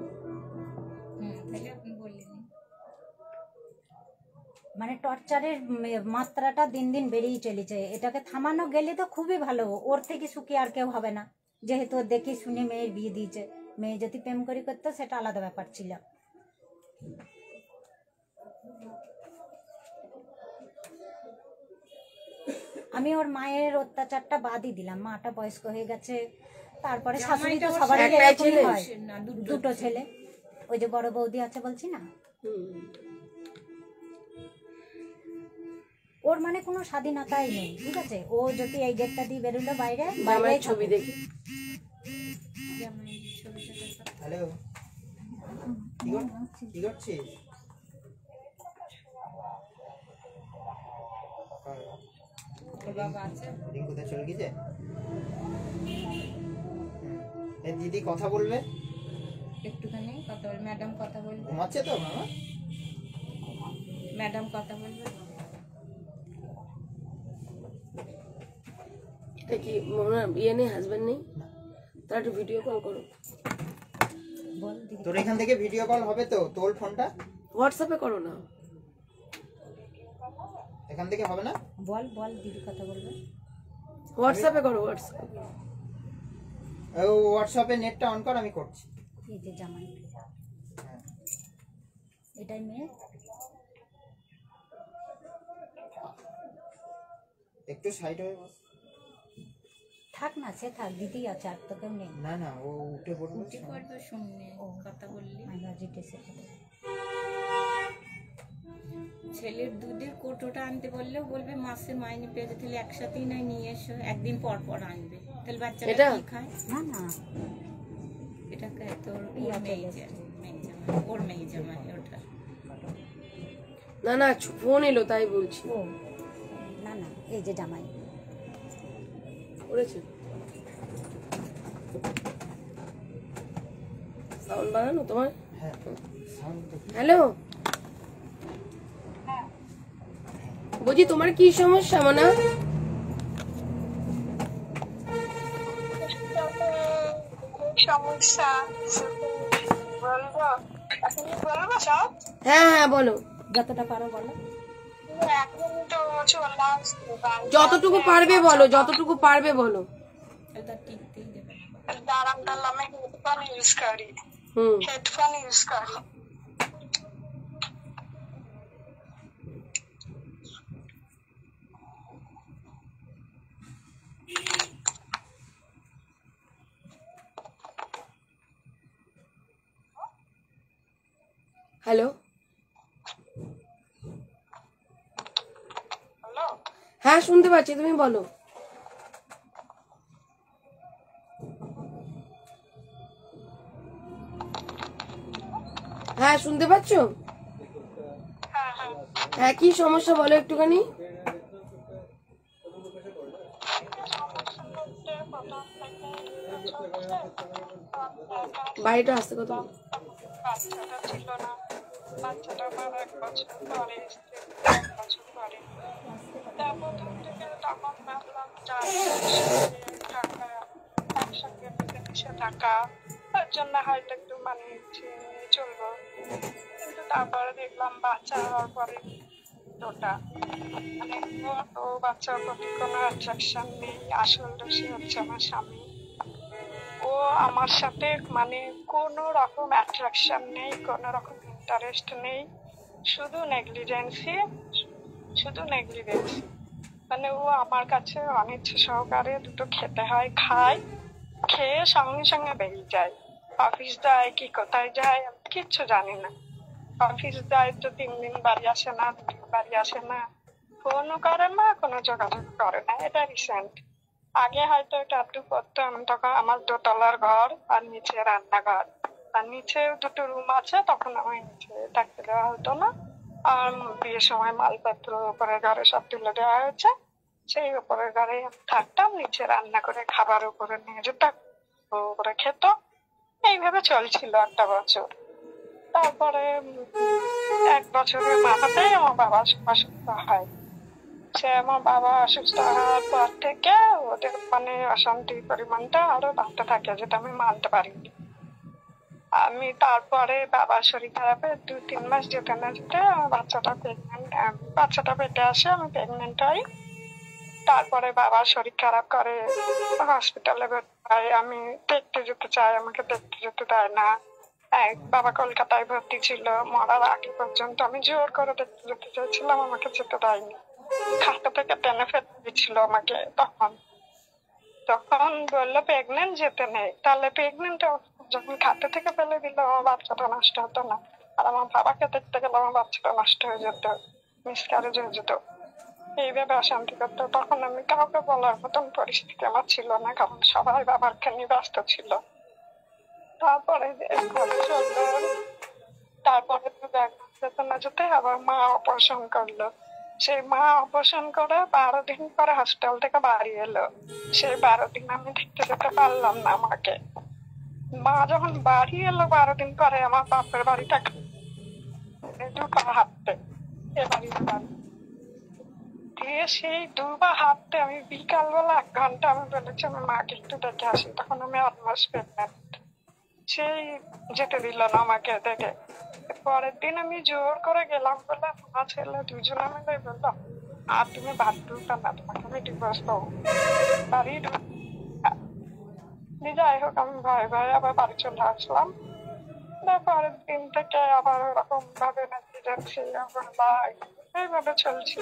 S4: মানে টর্চারের মাত্রাটা দিন দিন বেড়েই চলেছে, এটাকে থামানো গেলে তো খুবই ভালো, ওর থেকে সুখী আর কেউ হবে না, যেহেতু দেখে শুনে মেয়ের বিয়ে দিয়েছে। মেয়ে যদি প্রেম করে করতো সেটা আলাদা ব্যাপার ছিল, আমি ওর মায়ের অত্যাচারটা বাদই দিলাম, মাটা বয়স্ক হয়ে গেছে, তারপরে শাশুড়ি তো সবারই এরকমই হয়, দুটো ছেলে, ওই যে বড় বৌদি আছে বলছি না, ওর মানে কোনো স্বাধীনতাই নেই, ঠিক আছে, ও যদি এই গেটটা দিয়ে বেরোলো বাইরে, বাইরে
S1: ছবি দেখি।
S5: হ্যালো, কি করছিস? রিঙ্কুদা চলে গেছে। দিদি কথা বলবে
S2: একটুখানি কথা বল, ম্যাডাম কথা বলবে,
S5: ঘুমাচ্ছে তো মামা,
S2: ম্যাডাম কথা বলবে।
S1: এটা কি ইয়ে নেই, হাজবেন্ড নেই? তার একটু ভিডিও কল করো।
S5: তোর এখান থেকে ভিডিও কল হবে তো? তোর ফোনটা
S1: হোয়াটসঅ্যাপে করো না,
S5: এখান থেকে হবে না।
S4: বল বল দিদি কথা বলবে,
S1: হোয়াটসঅ্যাপে করো, হোয়াটসঅ্যাপে।
S5: হোয়াটসঅ্যাপে নেটটা অন কর, আমি করছি।
S4: এই যে জামাই, এটাই মেয়ে,
S5: একটু সাইড হয়ে বস।
S4: থাক না, সে থাক, দিদি আছে, আর তো কেউ নেই।
S5: না না, ও উঠে পড়বে।
S2: শুনবে কথা বললি। ছেলের দুধের কোটোটা আনতে বললেও বলবে মাসের মাইনে পেয়ে তাহলে একসাথেই নয় নিয়ে এসো, একদিন পর পর আনবে, তাহলে বাচ্চাটা কি খায়?
S4: না না,
S2: এটাকে তোর ওর মেয়ে জামাই ওটা।
S1: না না, ফোন এলো তাই বলছি।
S4: ও না না, এই যে জামাই
S1: করেছে, সাউন্ড বাড়ানো তোমার।
S5: হ্যাঁ,
S1: হ্যালো, বলছি তোমার কি সমস্যা মনা?
S6: সমস্যা বলবো, এখন বলবো সব?
S1: হ্যাঁ হ্যাঁ বলো,
S4: যতটা পারো বলো।
S6: এখন তো চললাম,
S1: যতটুকু পারবে বলো, যতটুকু পারবে বলো।
S2: এটা টিকতেই দেবে না।
S6: দাঁড়াম দাঁড়াম, আমি হেডফোন ইউজ করি, হেডফোন ইউজ করি।
S1: হ্যালো,
S6: হ্যালো,
S1: হ্যাঁ শুনতে পাচ্ছি, তুমি বলো। হ্যাঁ শুনতে পাচ্ছ?
S6: হ্যাঁ হ্যাঁ,
S1: হ্যাঁ কি সমস্যা বলো একটুখানি। বাড়িটা আসতে কথা বলো।
S6: বাচ্চাটা ছিল না, বাচ্চাটা আমার 1 বছর পরে এসছে, 1 বছর পরে। তারপর থেকে তখন ভাবলাম টাকা একসঙ্গে মিলেমিশে থাকা, তার জন্য হয়তো একটু মানিয়ে চলবো, কিন্তু তারপরে দেখলাম বাচ্চা হওয়ার পরে ওটা মানে ও বাচ্চার প্রতি কোনো অ্যাট্রাকশন নেই। আসল দোষী হচ্ছে আমার স্বামী, ও আমার সাথে মানে কোনো রকম অ্যাট্রাকশন নেই, কোনো রকম ইন্টারেস্ট নেই, শুধু নেগলিজেন্সি, শুধু নেগলিজেন্সি। মানে ও আমার কাছে অনিচ্ছা সহকারে দুটো খেতে হয়, খায়, খেয়ে সঙ্গে সঙ্গে বেরিয়ে যায়, অফিস যায় কি কোথায় যায় আমি কিচ্ছু জানি না। অফিস যায় তো 3 দিন বাড়ি আসে না, 2 দিন বাড়ি আসে না, ফোনও করে না, কোনো যোগাযোগ করে না। এটা রিসেন্ট, আগে হয়তো এটা একটু করতাম, তখন আমার 2 তলার ঘর আর নিচে রান্নাঘর, আর নিচে 2টো রুম আছে, তখন আমি নিচে থাকতে দেওয়া হতো না। আর বিয়ের সময় মালপত্র উপরের ঘরে সব তুলে দেওয়া হয়েছে, সেই উপরের ঘরে আমি থাকতাম, নিচে রান্না করে খাবার উপরে নিয়ে যেতাম, উপরে খেত, এইভাবে চলছিল 1টা বছর। তারপরে 1 বছরের মাথাতেই আমার বাবা অসুস্থ হয়। সে আমার বাবা অসুস্থ হওয়ার পর থেকে ওদের মানে অশান্তির পরিমাণটা আরো বাড়তে থাকে, যেটা আমি মানতে পারিনি। আমি তারপরে বাবার শরীর খারাপে 2-3 মাস যেতে না যেতে আমার বাচ্চাটা পেটে আসে, আমি প্রেগনেন্ট হই। তারপরে বাবার শরীর খারাপ করে, হসপিটালে ভর্তি হয়, আমি দেখতে যেতে চাই, আমাকে দেখতে যেতে দেয় না, বাবা কলকাতায় ভর্তি ছিল, মরার আগে পর্যন্ত আমি জোর করে দেখতে যেতে চাইছিলাম, আমাকে যেতে দেয়নি। খাতা থেকে টেনে ফেলে দিচ্ছিল আমাকে। তখন বললো প্রেগনেন্ট, যেতে নেই। তাহলে প্রেগনেন্ট যখন খাতা থেকে ফেলে দিল, আমার বাচ্চাটা নষ্ট হতো না। আর আমার বাবাকে দেখতে গেলে আমার বাচ্চাটা নষ্ট হয়ে যেত, মিসক্যারেজ হয়ে যেত, এইভাবে অশান্তি করতো। তখন আমি কাউকে বলার মতন পরিস্থিতি আমার ছিল না, কারণ সবাই বাবাকে নিয়ে ব্যস্ত ছিল। তারপরে চললো, তারপরে যেতে না যেতে আবার মা অপারেশন করলো। সেই মা অপারেশন করে 12 দিন পরে হসপিটাল থেকে বাড়ি এলো। সেই 12 দিন আমি দেখতে যেতে পারলাম না মাকে। মা যখন বাড়ি এলো 12 দিন পরে, আমার বাপের বাড়িটা দুপা হাঁটতে, এ বাড়ির বাড়ি দিয়ে সেই দুপা হাঁটতে আমি বিকালবেলা 1 ঘন্টা আমি বলেছি আমি মাকে একটু দেখে আসি। তখন আমি 8 মাস প্রেগনেন্ট। সেই যেতে দিল না আমাকে দেখে। পরের দিন আমি জোর করে গেলাম বলে মা ছেলে দুজনে মিলে বললাম, আর তুমি বাড়ি ঢুকবে না, তোমাকে আমি ডিভোর্স দেবো, বাড়ি যাই হোক আমি ভয়ে ভয়ে আবার বাড়ি চলে আসলাম। পরের দিন থেকে আবার ওরকম ভাবে নাকি যাচ্ছি, এইভাবে চলছিল।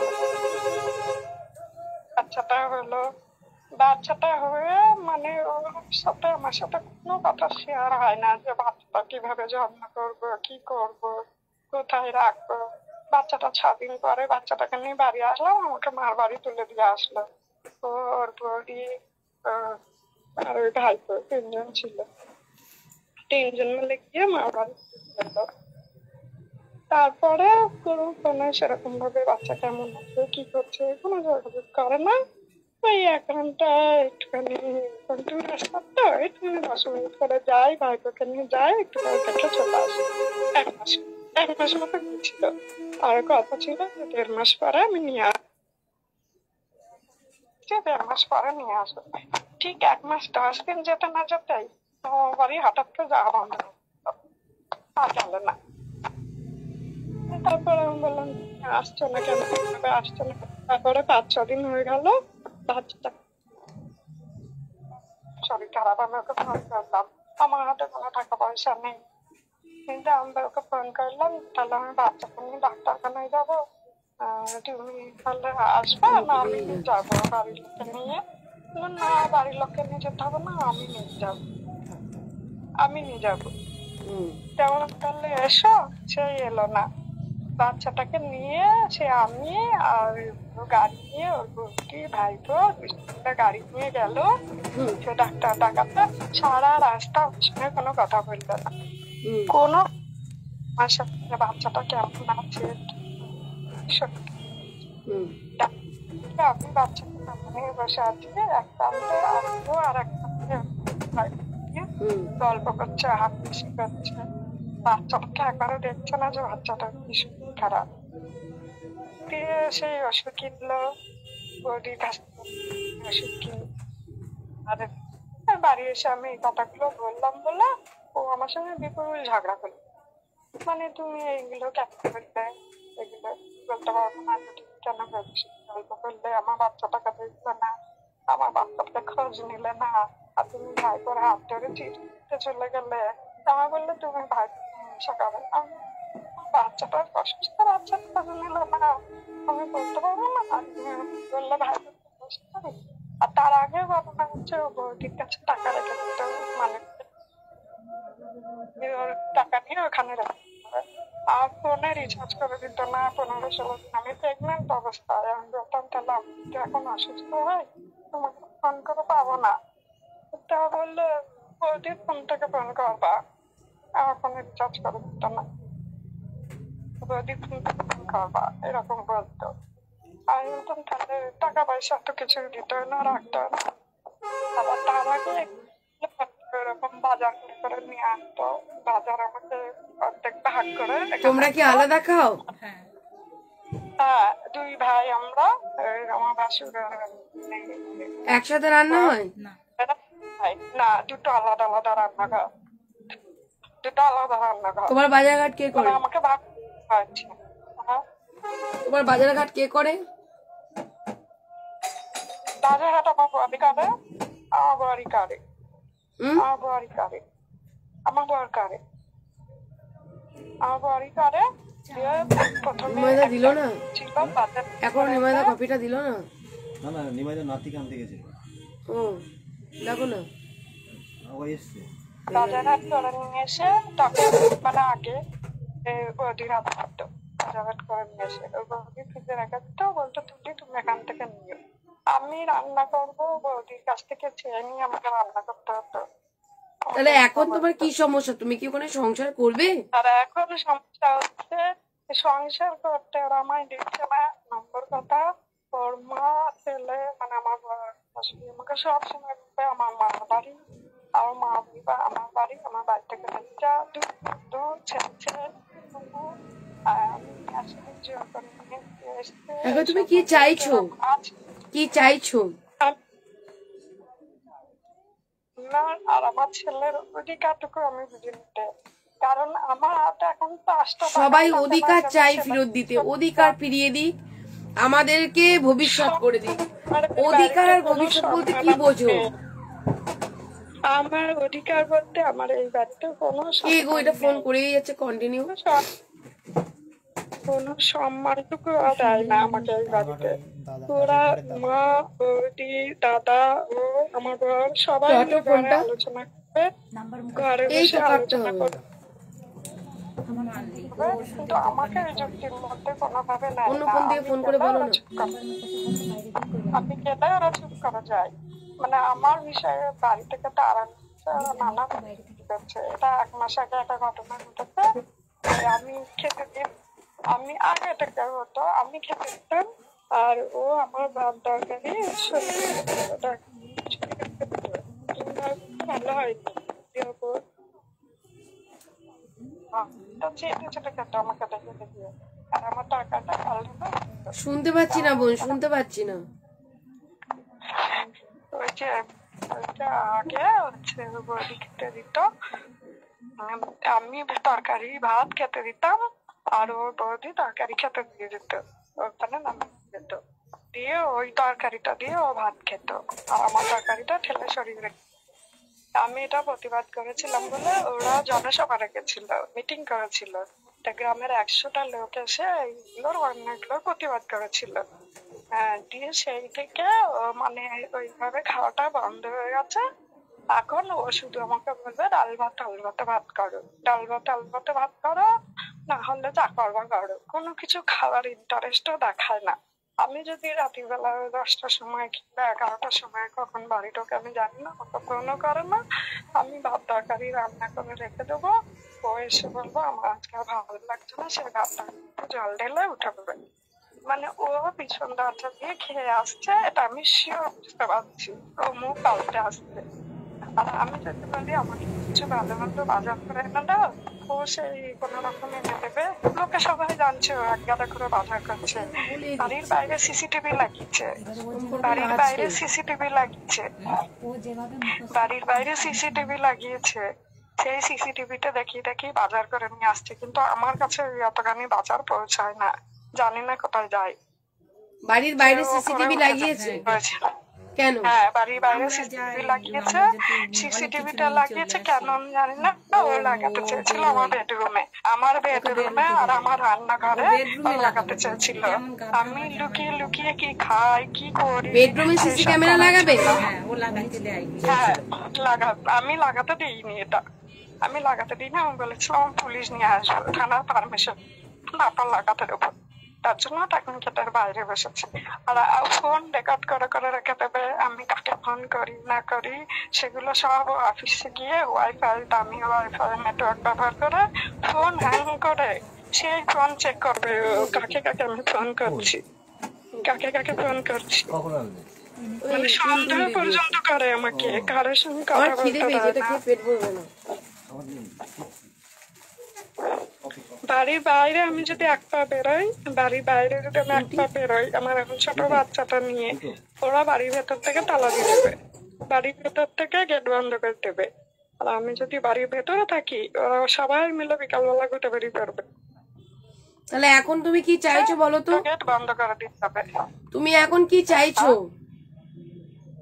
S6: বাচ্চাটা হয়ে মানে ওর সাথে আমার সাথে কোনো কথা শেয়ার হয় না, যে বাচ্চাটা কিভাবে যত্ন করবো, কি করবো, কোথায় রাখবো। বাচ্চাটা 6 দিন পরে বাচ্চাটাকে নিয়ে বাড়ি আসলাম, আমাকে মার বাড়ি তুলে দিয়ে আসলো। ওর বড়ি আর ওই ভাইপো 3 জন ছিল, 3 জন মিলে গিয়ে মার বাড়ি তুলে দিল। তারপরে কোনো সেরকম ভাবে বাচ্চা কেমন আছে, কি করছে, কোনো যোগাযোগ করে না। ওই 1 ঘন্টা একটুখানি কন্টিনিউয়াস করতো, একটুখানি 10 মিনিট করে যাই, ভাইপোকে নিয়ে যাই, একটু দেখে চলে আসি। 1 মাস মতো গিয়েছিল। আর কথা ছিল যে 1.5 মাস পরে আমি নিয়ে আসবো, 1.5 মাস পরে নিয়ে আসবো। ঠিক 1 মাস 10 দিন যেতে না যেতেই আমার বাড়ি হঠাৎ করে যাওয়া বন্ধ আর গেল না। তারপরে আমি বললাম আসছো না কেন, আসছো না। তারপরে 5-6 দিন হয়ে গেল, বাচ্চাটা শরীর খারাপ। আমি ওকে ফোন করলাম, আমার হাতে কোনো টাকা পয়সা নেই, কিন্তু আমি ওকে ফোন করলাম, তাহলে আমি বাচ্চাকে নিয়ে ডাক্তারখানায় যাবো, তুমি তাহলে আসবে না আমি যাবো বাড়ির লোককে নিয়ে? না, বাড়ির লোককে নিয়ে যেতে হবে না, আমি নিয়ে যাবো। তেমন তাহলে এসো। সে এলো না। বাচ্চাটাকে নিয়ে সে আমি আর গাড়ি নিয়ে ওর বউটি ভাইপো গাড়ি নিয়ে গেল। সে ডাক্তার ডাকাতে সারা রাস্তা ওর সঙ্গে কোনো কথা বললো না, কোনো আমার সাথে বাচ্চাটা কেমন আছে। আমি বাচ্চাকে সামনে বসে আছি, এক প্রান্তে আসবো আর এক প্রান্তে গল্প করছে, হাসি করছে। বাচ্চাটাকে একবারও দেখছে না যে বাচ্চাটা ভীষণ খারাপ। দিয়ে সেই ওষুধ কিনলো, বৌদির কাছ থেকে ওষুধ কিনলো। আর বাড়ি এসে আমি এই কথাগুলো বললাম বলে ও আমার সঙ্গে বিপুল ঝগড়া করলো। মানে তুমি এইগুলো কেন করলে, এগুলো বলতে পারবো না, কেন করছি, গল্প করলে আমার বাচ্চাটাকে দেখলে না, আমার বাচ্চাটাকে খোঁজ নিলে না, আর তুমি ভাইপোর হাত ধরে চিঠতে চলে গেলে। আমার বললে তুমি ভাই সকালে বাচ্চাটা অসুস্থ, বাচ্চাটা খোঁজ নিলে না, আমি বলতে পারবো না। আর তুমি বললে ভাইপোর খোঁজ করি। আর তার আগে ঘটনা হচ্ছে ও বৌদির কাছে টাকা রেখে দিত, মানে ওর টাকা নিয়ে ওখানে রাখতে হবে। আর ফোনে রিচার্জ করে দিত না 15-16 দিন। আমি প্রেগনেন্ট অবস্থায় আমি বলতাম তাহলে আমি এখন অসুস্থ হয়, তোমাকে ফোন করে পাবো না। তা বললে বৌদির ফোন থেকে ফোন করবা, আমার ফোনে রিচার্জ করে দিত না, বৌদির ফোন থেকে ফোন করবা, এরকম বলতো। আমি বলতাম তাহলে টাকা পয়সা তো কিছু দিত না, রাখতো না। আবার তার আগে এরকম বাজার করে নিয়ে আসতো, বাজার আমাকে অর্ধেক ভাগ করে।
S1: তোমরা কি আলাদা খাও?
S6: হ্যাঁ, 2 ভাই আমরা, আমার ভাসুর
S1: একসাথে রান্না হয়
S2: না,
S6: না, 2টো আলাদা আলাদা রান্নাঘর, 2টো আলাদা রান্নাঘর।
S1: তোমার বাজারঘাট কে করে?
S6: আমাকে ভাগ পাচ্ছি।
S1: তোমার বাজারঘাট কে করে?
S6: বাজারহাট আমার বড়ি করে, আমার বড়ি করে, আমার বর করে। আমার বাড়ি করে দিয়ে প্রথমে
S1: নিমাইদা দিল না
S6: ছিল তাদের
S1: এখন নিমাইদা কপিটা দিল না
S3: না না নিমাইদা নাতিকে আনতে গেছে
S1: ও দেখো না
S3: আবার এসছে
S6: রাজারহাট করে নিয়ে এসে তখন মানে আগে বৌদির হাত থাকতো রাজারহাট করে নিয়ে এসে ওই বৌদি ফ্রিজে রেখে দিত বলতো তুমি এখান থেকে নিও আমি রান্না করবো বৌদির কাছ থেকে চেয়ে নিয়ে আমাকে রান্না করতে হতো
S1: তাহলে এখন তোমার কি সমস্যা তুমি কি ওখানে সংসার করবে
S6: আর এখন সমস্যা হচ্ছে সংসার করতে ওরা আমায় দিচ্ছে না নম্বর কথা ওর মা ছেলে মানে আমার শাশুড়ি আমাকে সব সময় বলবে আমার মার বাড়ি আমার মা বলবে আমার বাড়ি থেকে যা দুধ ছেলে আমি আসলে জোর করে নিয়ে এসে
S1: এখন তুমি কি চাইছো কি চাইছো
S6: না আর আমার ছেলের অধিকারটুকু আমি বুঝে নিতে কারণ আমার হাতে এখন 5টা
S1: সবাই অধিকার চাই ফেরত দিতে অধিকার ফিরিয়ে দিক আমাদেরকে ভবিষ্যৎ করে দিক অধিকার আর ভবিষ্যৎ বলতে কি বোঝো
S6: আমার অধিকার বলতে আমার এই বাড়িতে কোনো
S1: কি গো এটা ফোন করেই যাচ্ছে কন্টিনিউ
S6: কোনো সম্মানটুকু দেয় না আমাকে এই বাড়িতে ওরা মা বৌদি দাদা ও আমার বর সবাই মিলে ঘরে আলোচনা করবে ঘরে বসে আলোচনা করবে কিন্তু আমাকে এই যুক্তির মধ্যে কোনোভাবে নেয়
S1: অন্য
S6: না
S1: ফোন দিয়ে ফোন করে বলো না
S6: আমি গেলে ওরা চুপ করে যায় মানে আমার বিষয়ে বাড়ি থেকে তারা নানা করছে এটা 1 মাস আগে একটা ঘটনা ঘটেছে আমি খেতে দিই আমি আগে থেকে হতো আমি খেতে দিতাম আর ও আমার ভাত তরকারি ভালো হয়নি আমাকে দেখে দেখিয়ে আর আমার টাকাটা পাল্টে
S1: শুনতে পাচ্ছি না বোন শুনতে পাচ্ছি না
S6: ওই যে ওইটা আগে হচ্ছে বৌদি খেতে দিত আমি তরকারি ভাত খেতে দিতাম আর ওর বৌদি তরকারি খেতে দিয়ে দিত ওখানে নামিয়ে দিত দিয়ে ওই তরকারিটা দিয়ে ও ভাত খেত আর আমার তরকারিটা ঠেলে সরিয়ে রেখে আমি এটা প্রতিবাদ করেছিলাম বলে ওরা জনসভা রেখেছিল মিটিং করেছিল গ্রামের 100টা লোক এসে এইগুলোর অন্যগুলোর প্রতিবাদ করেছিল দিয়ে সেই থেকে মানে ওইভাবে খাওয়াটা বন্ধ হয়ে গেছে এখন ও শুধু আমাকে বলবে ডাল ভাতে ভাত করো ডাল ভাতে ভাত করো না হলে যা করবা করো কোনো কিছু খাওয়ার ইন্টারেস্টও দেখায় না আমি যদি রাতের বেলা 10টার সময় কিংবা 11টার সময় কখন বাড়ি ঢোকে আমি জানি না আমাকে ফোনও করে না আমি ভাত তরকারি রান্না করে রেখে দেবো ও এসে বলবো আমার আজকে ভালো লাগছে না সে ভাতটা জল ঢেলে উঠে পড়বে মানে ও পিছন দরজা দিয়ে খেয়ে আসছে এটা আমি শিওর বুঝতে পারছি ও মুখ পাল্টে আসছে আর আমি যদি বলি আমাকে কিছু ভালো মন্দ বাজার করে এনে দাও ও সেই কোনো রকম এনে দেবে লোকে সবাই জানছে ও এক গাদা করে বাজার করছে বাড়ির বাইরে সিসিটিভি লাগিয়েছে বাড়ির বাইরে সিসিটিভি লাগিয়েছে সেই সিসিটিভিতে দেখি বাজার করে নিয়ে আসছে কিন্তু আমার কাছে অতখানি বাজার পৌঁছায় না জানি না কোথায় যায়
S1: বাড়ির বাইরে সিসিটিভি লাগিয়েছে কেন
S6: হ্যাঁ বাড়ির বাইরে সিসিটিভিটা লাগিয়েছে কেন আমি জানি না ও লাগাতে চেয়েছিল আমার বেডরুমে আর আমার রান্নাঘরে লাগাতে চেয়েছিল আমি লুকিয়ে কি খাই কি করি
S1: বেডরুমে সিসি ক্যামেরা লাগাবে
S6: হ্যাঁ আমি লাগাতে দিইনি এটা আমি বলেছিলাম পুলিশ নিয়ে আসবো থানার পারমিশন তারপর লাগাতে দেবো তার জন্য টেকনিকের বাইরে বসেছি আর ফোন রেকর্ড করে রেখে দেবে আমি কাকে ফোন করি না করি সেগুলো সব অফিসে গিয়ে দামি ওয়াইফাই নেটওয়ার্ক ব্যবহার করে ফোন হ্যাং করে সেই ফোন চেক করবে কাকে আমি ফোন করছি মানে সন্দেহ পর্যন্ত করে আমাকে কারোর সঙ্গে কথা বলতে দেয় না বাড়ির বাইরে আমি যদি এক পা বেরোই আমার এখন ছোট বাচ্চাটা নিয়ে ওরা বাড়ির ভেতর থেকে তালা দিয়ে দেবে বাড়ির ভেতর থেকে গেট বন্ধ করে দেবে আর আমি যদি বাড়ির ভেতরে থাকি ওরা সবাই মিলে বিকালবেলা ঘুরতে বেরিয়ে পড়বে
S1: তাহলে এখন তুমি কি চাইছো বলো তো
S6: গেট বন্ধ করে দিতে হবে
S1: তুমি এখন কি চাইছো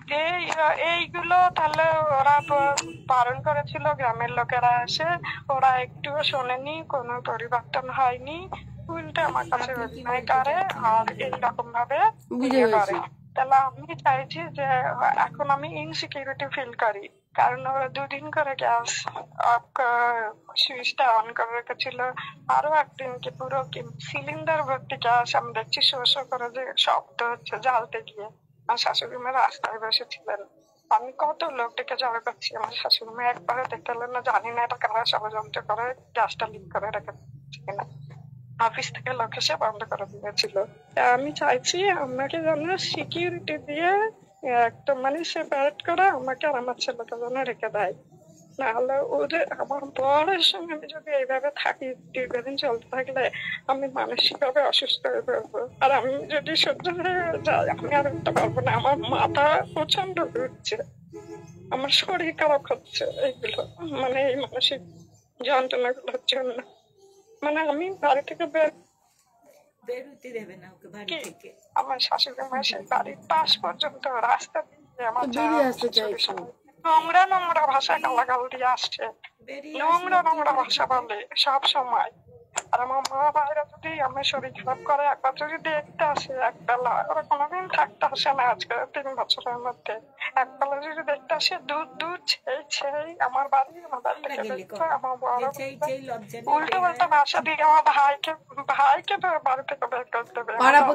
S6: এইগুলো তাহলে ওরা বারণ করেছিল, গ্রামের লোকেরা এসে, ওরা একটুও শোনেনি, কোনো পরিবর্তন হয়নি, উল্টে আমার কাছে অভিনয় করে আর এইরকম ভাবে ইয়ে করে। তাহলে আমি চাইছি যে এখন আমি ইনসিকিউরিটি ফিল করি, কারণ ওরা 2 দিন করে গ্যাস সুইচটা অন করে রেখেছিল, আরো একদিন কি পুরো সিলিন্ডার ভর্তি গ্যাস আমি দেখছি শো শো করে যে শব্দ হচ্ছে জ্বালতে গিয়ে। আমার শাশুড়ি মা রাস্তায় বসেছিলেন, আমি কত লোক ডেকে জড়ো করছি, আমার শাশুড়ি মা একবারও দেখতে এলেন না। জানি না এটা কারা ষড়যন্ত্র করে গ্যাসটা লিক করে রেখেছে কিনা, অফিস থেকে লোক এসে বন্ধ করে দিয়েছিল। আমি চাইছি আমাকে যেন সিকিউরিটি দিয়ে একদম মানে সেপারেট করে আমাকে আর আমার ছেলেকে যেন রেখে দেয়, নাহলে ওদের আমার বরের সঙ্গে আমি যদি এইভাবে থাকি দীর্ঘদিন চলতে থাকলে আমি মানসিক ভাবে অসুস্থ হয়ে পড়বো। আর আমি যদি সহ্য হয়ে যাই আমি আর উঠতে পারবো না, আমার মাথা প্রচন্ড ঘুরছে, আমার শরীর খারাপ হচ্ছে এইগুলো, মানে এই মানসিক যন্ত্রণাগুলোর জন্য। মানে আমি বাড়ি থেকে
S2: বেরোতে দেবে না ওকে বাড়ি থেকে।
S6: আমার শাশুড়ি মা সেই বাড়ির পাশ পর্যন্ত রাস্তা দিয়ে আমার নোংরা নোংরা ভাষা গালাগাল দিয়ে আসছে, নোংরা নোংরা ভাষা বলে সব সময়। আর আমার মা বাইরে যদি আমার শরীর খারাপ করে একবার যদি দেখতে আসে একবেলা, ওরা কোনোদিন থাকতে আসে না আজকে 3 বছরের মধ্যে, একবেলা যদি দেখতে আসে দূর দূর ছেই আমার বাড়ি, আমার বাড়ি থেকে দেখতে আমার বড় উল্টো পাল্টা ভাষা দিয়ে আমার ভাইকে তো বাড়ি থেকে বের করে দেবে।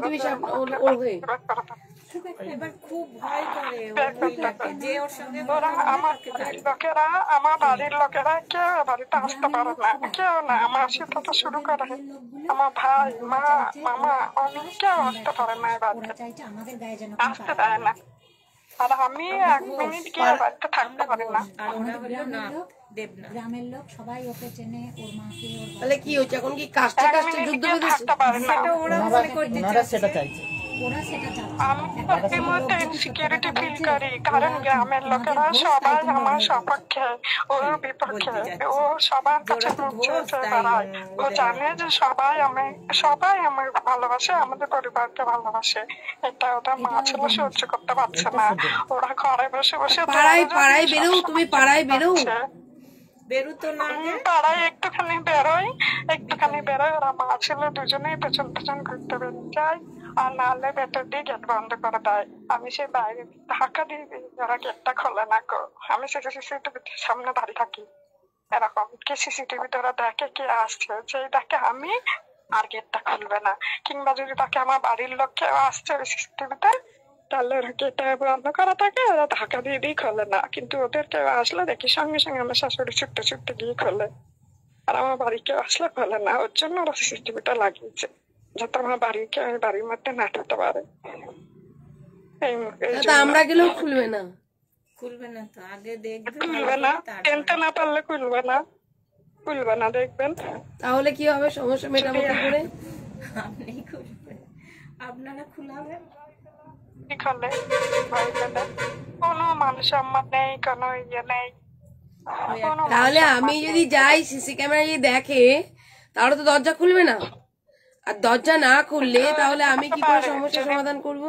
S2: এবার খুব ভয় করে যে ওর সঙ্গে
S6: আমার লোকেরা, আমার বাড়ির লোকেরা কেউ বাড়িতে আসতে পারে না, কেউ না। আমার সাথে তো শুরু করে আমার ভাই, মা, মামা, অনেক কেউ আসতে পারে না বাড়িতে, আসতে দেয় না। আর আমি 1 মিনিট গিয়ে বাড়িতে থাকতে পারি না।
S4: গ্রামের লোক সবাই ওকে চেনে, ওর মাকে।
S1: তাহলে কি হচ্ছে এখন? কি কাস্তে কাস্তে যুদ্ধ
S6: থাকতে পারে না,
S5: ওরা সেটা চাইছে।
S6: আমি প্রতিমুহূর্তে ইনসিকিউরিটি ফিল করি, কারণ গ্রামের লোকেরা সবাই আমার সপক্ষে, ওর বিপক্ষে, ও সবার কাছে মুখ চলতে বেড়ায়। ও জানে যে সবাই আমার ভালোবাসে, আমাদের পরিবারকে ভালোবাসে, এটা ওটা মা ছেলে সহ্য করতে পারছে না। ওরা ঘরে বসে বসে
S1: পাড়ায় বেরো, তুমি পাড়ায় বেরো,
S2: বেরোতো না,
S6: পাড়ায় একটুখানি বেরোয়, ওরা মা ছেলে দুজনেই পেছন পেছন ঘুরতে বেরিয়ে যায়, আর নাহলে ভেতর দিয়ে গেট বন্ধ করে দেয়। আমি সেই বাইরে ধাক্কা দিয়ে দিই, ওরা গেটটা খোলে না গো। আমি সিসিটিভির সামনে দাঁড়িয়ে থাকি, এরকম কি সিসিটিভিতে ওরা দেখে কে আসছে, সেই দেখে আমি, আর গেটটা খুলবে না। কিংবা যদি তাকে আমার বাড়ির লোক কেউ আসছে ওই সিসিটিভিতে, তাহলে ওরা গেটটা বন্ধ করা থাকে, ওরা ধাক্কা দিয়ে খোলে না। কিন্তু ওদের কেউ আসলে দেখি সঙ্গে সঙ্গে আমার শাশুড়ি ছুটতে ছুটতে গিয়ে খোলে, আর আমার বাড়ি কেউ আসলে খোলে না। ওর জন্য ওরা সিসিটিভিটা লাগিয়েছে, যাতে আমার বাড়ির মধ্যে না ঢুকতে পারে।
S1: আমরা গেলেও খুলবে না
S2: তো আগে দেখবে,
S6: খুলবে না, টেনতে না পারলে খুলবে না, দেখবেন।
S1: তাহলে কি হবে? সমস্যা মেটাবো কি করে?
S2: আপনি খুলবেন, আপনারা খুলাবেন।
S6: কোনো মানুষ আমার নেই, কোনো ইয়ে নেই।
S1: তাহলে আমি যদি যাই, সিসি ক্যামেরা যদি দেখে, তাহলে তো দরজা খুলবে না। আর দরজা না খুললে তাহলে আমি কি করে সমস্যার সমাধান করবো?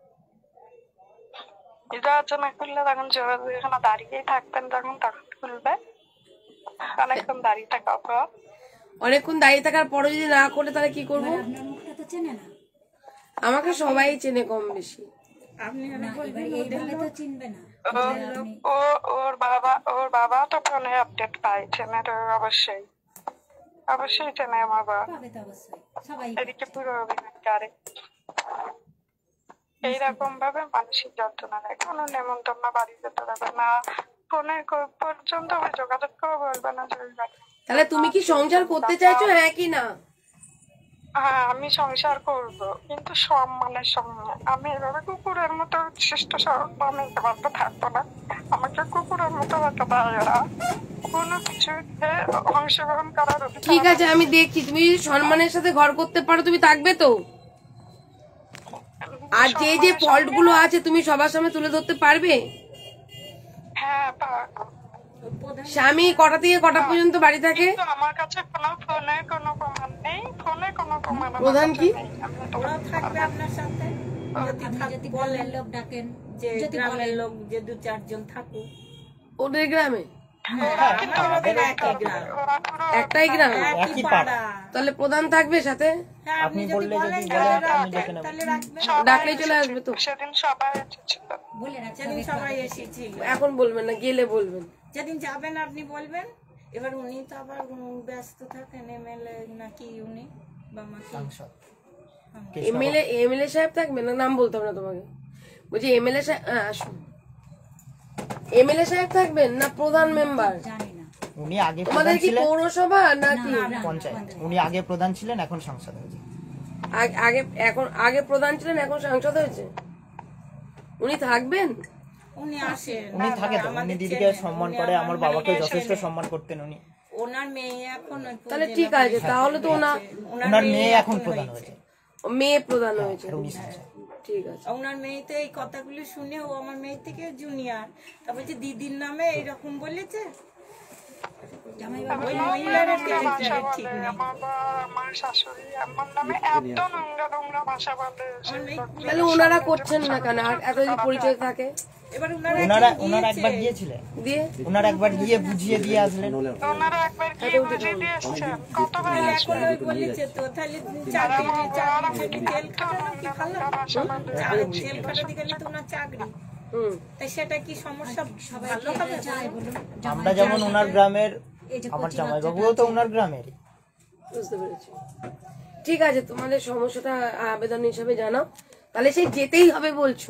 S6: দরজা না খুললে তখন এখানে দাঁড়িয়েই থাকতেন, তখন খুলবে। অনেকক্ষণ দাঁড়িয়ে থাকার পর,
S1: অনেকক্ষণ দাঁড়িয়ে থাকার পরে যদি না খুলে তাহলে কি করবো? আমাকে সবাই চেনে কম বেশি।
S6: ওর বাবা তো ফোনে আপডেট পাইছেন, অবশ্যই চেনে আমার বাবা। এদিকে পুরো অভিনয় করে এইরকম ভাবে মানসিক যন্ত্রণা নেয়। কোনো নেমন্তন্ন বাড়ি যেতে দেবে না, ফোনে পর্যন্ত যোগাযোগ করে বলবে না।
S1: তাহলে তুমি কি সংসার করতে চাইছো, হ্যাঁ কি না?
S6: হ্যাঁ, আমি সংসার করব, কিন্তু সম্মানের সঙ্গে। আমি এভাবে কুকুরের মতো শিষ্ট আমি থাকবো না। আমাকে কুকুরের মতো ওরা কোনো কিছুতে অংশগ্রহণ করার।
S1: ঠিক আছে, আমি দেখছি। তুমি যদি সম্মানের সাথে ঘর করতে পারো, তুমি থাকবে তো? আর যে যে ফল্ট গুলো আছে তুমি সবার সামনে তুলে ধরতে পারবে?
S6: হ্যাঁ,
S1: স্বামী কটা থেকে কটা পর্যন্ত বাড়ি থাকে?
S6: আমার কাছে ফোনে কোনো প্রমাণ নেই।
S1: প্রধান কি
S2: থাকবে আপনার সাথে,
S4: যদি বলেন লোক ডাকেন
S2: যে গ্রামের লোক যে 2-4 জন থাকুক।
S1: ওদের গ্রামে
S2: হ্যাঁ, আমাদের একই গ্রাম,
S1: একটাই গ্রাম,
S2: একই পাড়া।
S1: তাহলে প্রধান থাকবে সাথে?
S2: হ্যাঁ, আপনি যদি বলেন তাহলে রাখবেন।
S1: ডাকলেই চলে আসবে তো?
S6: সেদিন সবাই এসেছিল।
S2: যেদিন সবাই এসেছিল,
S1: এখন বলবেন না, গেলে বলবেন।
S2: যেদিন যাবেন আপনি বলবেন। এবার উনি তো আবার ব্যস্ত থাকেন, এমএলএ নাকি উনি বা মাকে
S5: সাংসদ
S1: এমএলএ সাহেব থাকবে না, নাম বলতাম না তোমাকে, বলছি এমএলএ সাহেব আসুন, এমএলএ সাহেব থাকবেন না প্রধান মেম্বার?
S4: জানি না
S5: উনি আগে
S1: তোমাদের
S5: প্রধান
S1: কি
S5: ছিলেন
S1: পৌরসভা নাকি
S5: পঞ্চায়েত, উনি আগে প্রধান ছিলেন এখন সাংসদ হয়েছে।
S1: আগে প্রধান ছিলেন এখন সাংসদ হয়েছে? উনি থাকবেন?
S2: উনি আসেন,
S5: উনি থাকে তো, উনি দিদিকে সম্মান করে, আমার বাবাকে যথেষ্ট সম্মান করতেন উনি।
S2: ওনার মেয়ে এখন
S1: তাহলে ঠিক আছে, তাহলে তো
S5: ওনার মেয়ে এখন প্রধান হয়েছে,
S1: মেয়ে প্রধান হয়েছে,
S5: উনি সাংসদ।
S1: ঠিক আছে।
S2: ওনার মেয়েতে এই কথাগুলো শুনে ও আমার মেয়ে থেকে জুনিয়র, তারপর যে দিদির নামে এইরকম বলেছে। ওই মহিলার ক্যারেক্টার ঠিক নেই।
S6: আমার শাশুড়ি আমার নামে এত নোংরা ভাষা বলে।
S1: তাহলে ওনারা করছেন না কেন? আর এত যদি পরিচয় থাকে?
S2: এবার
S5: ওনারা একবার গিয়েছিলেন,
S1: দিয়ে
S5: ওনারা একবার গিয়ে বুঝিয়ে দিয়ে আসলেন।
S6: ওনারা একবার গিয়ে বুঝিয়ে দিয়ে এসেছেন, কতবার
S2: এখন ওই বলেছে তো, তাহলে চাকরি জেল খাটানো কি ভালো? জেল খাটাতে গেলে তো ওনার চাকরি, তাই সেটা কি সমস্যা ভালো হবে?
S5: আমরা যেমন ওনার গ্রামের, আমার জামাইবাবুও তো ওনার গ্রামের।
S1: বুঝতে পেরেছি, ঠিক আছে। তোমাদের সমস্যাটা আবেদন হিসাবে জানাও, তাহলে সেই যেতেই হবে বলছো?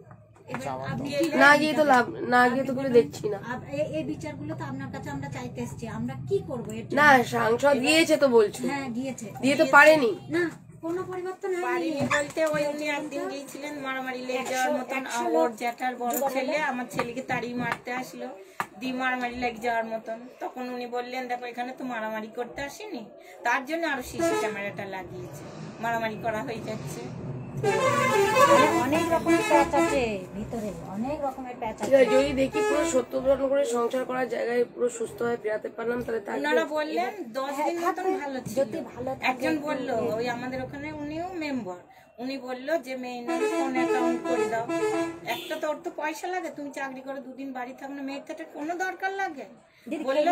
S1: না গিয়ে তো লাভ, না গিয়ে তো কিছু দেখছি না।
S4: এই বিচারগুলো তো আপনার কাছে আমরা চাইতে এসেছি, আমরা কি করবো?
S1: না, সাংসদ গিয়েছে তো বলছো।
S4: হ্যাঁ গিয়েছে,
S1: দিয়ে তো পারেনি।
S4: না কোনো পরিবর্তন হয়নি।
S2: পারিনি বলতে ওই উনি একদিন গিয়েছিলেন মারামারি লেগে যাওয়ার মতন, ওর জ্যাঠার বড় ছেলে আমার ছেলেকে তাড়িয়ে মারতে আসলো, দিয়ে মারামারি লেগে যাওয়ার মতন। তখন উনি বললেন দেখো এখানে তো মারামারি করতে আসেনি, তার জন্য আরো সিসি ক্যামেরাটা লাগিয়েছে, মারামারি করা হয়ে যাচ্ছে।
S4: অনেক রকমের প্যাচ আছে ভিতরে, অনেক রকমের প্যাচ
S1: ঠিক
S4: আছে।
S1: আছে, যদি দেখি পুরো সত্য পূরণ করে সংসার করার জায়গায় পুরো সুস্থ হয়ে ফেরাতে পারলাম, তাহলে তার
S2: ওনারা বললেন 10 দিন মতন ভালো ছিল।
S4: যদি ভালো থাকে,
S2: একজন বললো ওই আমাদের ওখানে, উনিও মেম্বার, উনি বললো যে মেয়ে নাম ফোন অ্যাকাউন্ট করে দাও। একটা তো ওর তো পয়সা লাগে, তুমি চাকরি করে 2 দিন বাড়ি থাকো না, মেয়ের তো কোনো দরকার লাগে। বললো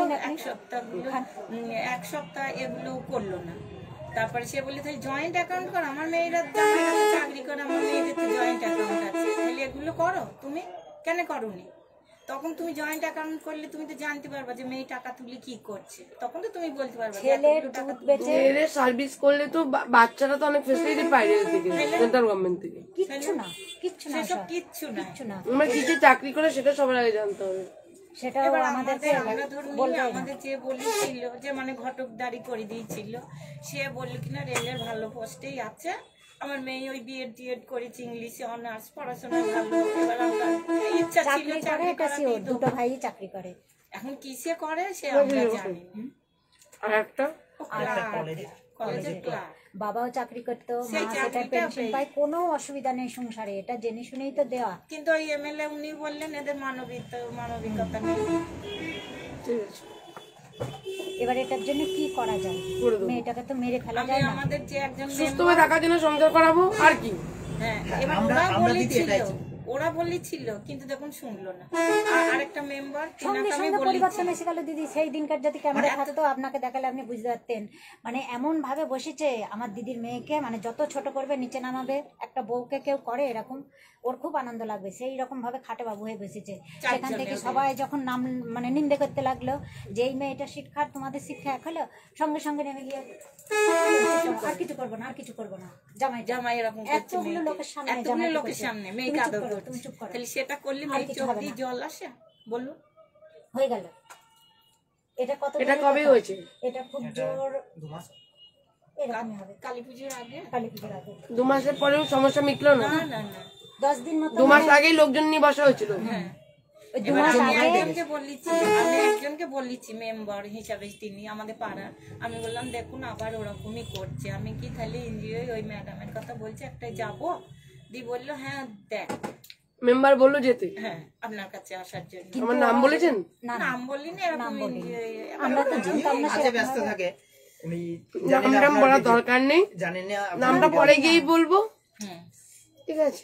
S2: এক সপ্তাহ এগুলো করলো না। তারপরে সে বললে তাহলে জয়েন্ট অ্যাকাউন্ট করো, আমার মেয়েরা চাকরি করে, আমার মেয়েদের তো জয়েন্ট অ্যাকাউন্ট আছে, তাহলে এগুলো করো, তুমি কেন করোনি? তখন তুমি জয়েন্ট অ্যাকাউন্ট করলে তুমি তো জানতে পারবা যে মেয়ে টাকা তুলে কি করছে, তখন তো তুমি বলতে পারবা
S4: ছেলের দুধ বেচে
S1: সার্ভিস করলে তো বাচ্চারা তো অনেক ফেসিলিটি পায় রেল থেকে, সেন্ট্রাল গভর্নমেন্ট থেকে।
S4: কিচ্ছু না, কিচ্ছু না,
S2: সেসব কিচ্ছু না।
S4: কিচ্ছু না।
S1: আমরা কি যে চাকরি করে সেটা সবার আগে জানতে হবে।
S4: সেটাও
S2: এবার
S4: আমাদেরকে
S2: আমরা ধরুন আমাদের যে বলেছিল যে মানে ঘটকদারি করে দিয়েছিল, সে বললো কিনা রেলের ভালো পোস্টেই আছে, আমার মেয়ে ওই বিএড করেছে, ইংলিশে অনার্স, পড়াশোনা ভালো। এবার আমরা ইচ্ছা ছিল
S4: চাকরি করে,
S2: চাকরি
S4: এটা
S2: করা,
S4: শিওর, দুটো ভাই চাকরি করে।
S2: এখন কিসে করে সে আমরা জানি না।
S1: আর একটা
S2: কলেজের ক্লাস,
S4: বাবাও চাকরি করতো, মা
S2: সেই
S4: সেটা
S2: চাকরিটা
S4: পেনশন
S2: পেয়ে-
S4: পায়, কোনো অসুবিধা নেই সংসারে, এটা জেনে শুনেই তো দেওয়া।
S2: কিন্তু ওই এমএলএ উনি বললেন এদের মানবিকতা নেই।
S1: ঠিক আছে,
S4: এবার এটার জন্য কি করা যায়?
S1: করে দেবো।
S4: মেয়েটাকে তো মেরে ফেলা
S2: আমি
S4: যায় না।
S2: আমাদের যে একজন
S1: সুস্থ হয়ে থাকার জন্য সংসার করাবো, আর কি।
S2: হ্যাঁ, এবার ওরা বলেছিল কিন্তু দেখুন শুনলো না। আর আরেকটা মেম্বার
S4: সঙ্গে সঙ্গে পরিবর্তন এসে গেল দিদি। সেই দিনকার যদি ক্যামেরা থাকতো, আপনাকে দেখালে আপনি বুঝতে পারতেন। মানে এমন ভাবে বসেছে আমার দিদির মেয়েকে, মানে যত ছোট করবে নিচে নামাবে, একটা বউকে কেউ করে এরকম, ওর খুব আনন্দ লাগবে, সেই রকম ভাবে খাটে বাবু হয়ে বসেছে। সেখান থেকে সবাই যখন নাম মানে নিন্দে করতে লাগলো যে এই মেয়েটা শিক্ষার, তোমাদের শিক্ষা এক হলো, সঙ্গে সঙ্গে নেমে গিয়ে আর কিছু করবো না, আর কিছু করবো না,
S2: জামাই এরকম করছে,
S4: এতগুলো লোকের সামনে,
S2: এতগুলো লোকের সামনে মেয়েকে আদর করছে।
S4: তুমি চুপ করো,
S2: তাহলে সেটা করলে মেয়ে চোখ দিয়ে জল আসে? বললো
S4: হয়ে গেল। এটা কত,
S1: এটা কবে হয়েছে?
S4: এটা খুব জোর
S5: 2 মাস
S4: এরকমই হবে,
S2: কালী পুজোর আগে।
S4: কালী পুজোর আগে।
S1: 2 মাসের পরেও সমস্যা মিটলো না?
S2: না না না,
S4: 10 দিন মতো।
S1: 2 মাস আগেই লোকজন নিয়ে বসা হয়েছিল।
S2: হ্যাঁ,
S4: ওই 2
S2: এবার
S4: মাস
S2: আমি
S4: আগে
S2: একজনকে বলেছি মেম্বার হিসাবে, তিনি আমাদের পাড়ার। আমি বললাম দেখুন আবার ওরকমই করছে, আমি কি তাহলে এনজিও ওই ম্যাডামের কথা বলছে একটা যাবো? দি বললো হ্যাঁ দেখ,
S1: মেম্বার বললো যেতে।
S2: হ্যাঁ আপনার কাছে আসার জন্য।
S1: আমার নাম বলেছেন?
S2: নাম বলিনি, এরকম
S4: আমরা তো জানতাম না,
S5: কাজে ব্যস্ত থাকে উনি,
S1: নাম বলার দরকার নেই,
S5: জানেন না
S1: নামটা পরে গিয়েই বলবো।
S2: হুম,
S1: ঠিক আছে,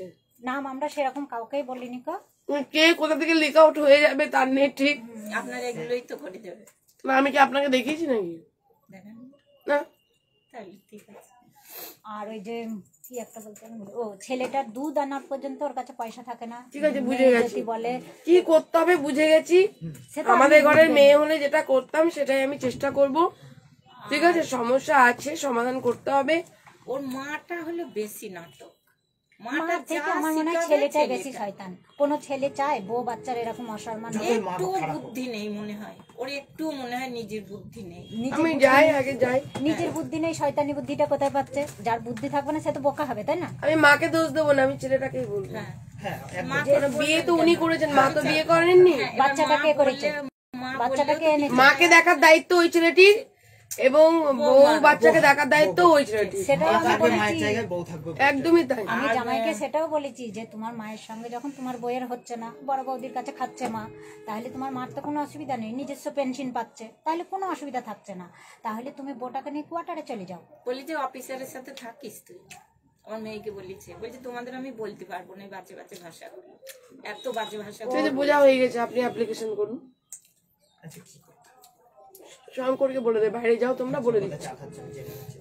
S4: নাম আমরা সেরকম কাউকেই বলিনি কো।
S1: কে কোথা থেকে লিক আউট হয়ে যাবে তার নেই ঠিক।
S2: আপনার এগুলোই তো করে দেবে।
S1: না আমি কি আপনাকে দেখিয়েছি নাকি?
S2: দেখেন
S1: না।
S2: তাহলে ঠিক আছে।
S4: আর ওই যে কি একটা বলতে ও ছেলেটার দুধ আনার পর্যন্ত ওর কাছে পয়সা থাকে না।
S1: ঠিক আছে বুঝে
S4: মেয়ে
S1: গেছি
S4: যদি বলে
S1: কি করতে হবে, বুঝে গেছি।
S4: সেটা
S1: আমাদের ঘরের মেয়ে হলে যেটা করতাম সেটাই আমি চেষ্টা করব। ঠিক আছে, সমস্যা আছে সমাধান করতে হবে।
S2: ওর মাটা হলো বেশি নাটক।
S4: মার থেকে আমার মনে হয় ছেলেটাই বেশি শয়তান। কোনো ছেলে চায় বউ বাচ্চার এরকম অসম্মান হোক?
S2: একটু বুদ্ধি নেই মনে হয় ওর, একটু মনে হয় নিজের বুদ্ধি নেই।
S1: আমি যাই, আগে যাই।
S4: নিজের বুদ্ধি নেই, শয়তানি বুদ্ধিটা কোথায় পাচ্ছে? যার বুদ্ধি থাকবে না সে তো বোকা হবে, তাই না?
S1: আমি মাকে দোষ দেবো না, আমি ছেলেটাকেই বলবো।
S2: হ্যাঁ
S5: হ্যাঁ
S2: মা
S1: কারণ বিয়ে তো উনি করেছেন, মা তো বিয়ে করেননি।
S4: বাচ্চাটা কে করেছে? বাচ্চাটাকে এনেছে।
S1: মাকে দেখার দায়িত্ব ওই ছেলেটির এবং বউ বাচ্চাকে দেখার দায়িত্ব ওই ছেলেটির।
S4: সেটাই
S5: মা
S4: আমি
S5: থাকবে, মায়ের
S4: বলেছি।
S5: জায়গায় বউ থাকবে।
S1: একদমই তাই।
S4: আমি জামাইকে সেটাও বলেছি যে তোমার মায়ের সঙ্গে যখন তোমার বইয়ের হচ্ছে না, বড় বৌদির কাছে খাচ্ছে মা, তাহলে তোমার মার তো কোনো অসুবিধা নেই, নিজস্ব পেনশন পাচ্ছে, তাহলে কোনো অসুবিধা থাকছে না। তাহলে তুমি বউটাকে নিয়ে কোয়ার্টারে চলে যাও।
S2: বলি যে অফিসারের সাথে থাকিস তুই। আমার মেয়েকে বলেছে, বলছে তোমাদের আমি বলতে পারবো না এই বাজে বাজে ভাষাগুলো, এত বাজে ভাষা।
S1: ঠিক আছে, বোঝা হয়ে গেছে, আপনি অ্যাপ্লিকেশন করুন।
S5: আচ্ছা কি করতে
S1: শঙ্করকে বলে দেবে বাইরে যাও তোমরা, বলে দিচ্ছি।
S5: চা খাচ্ছেন জেনে নিচ্ছি।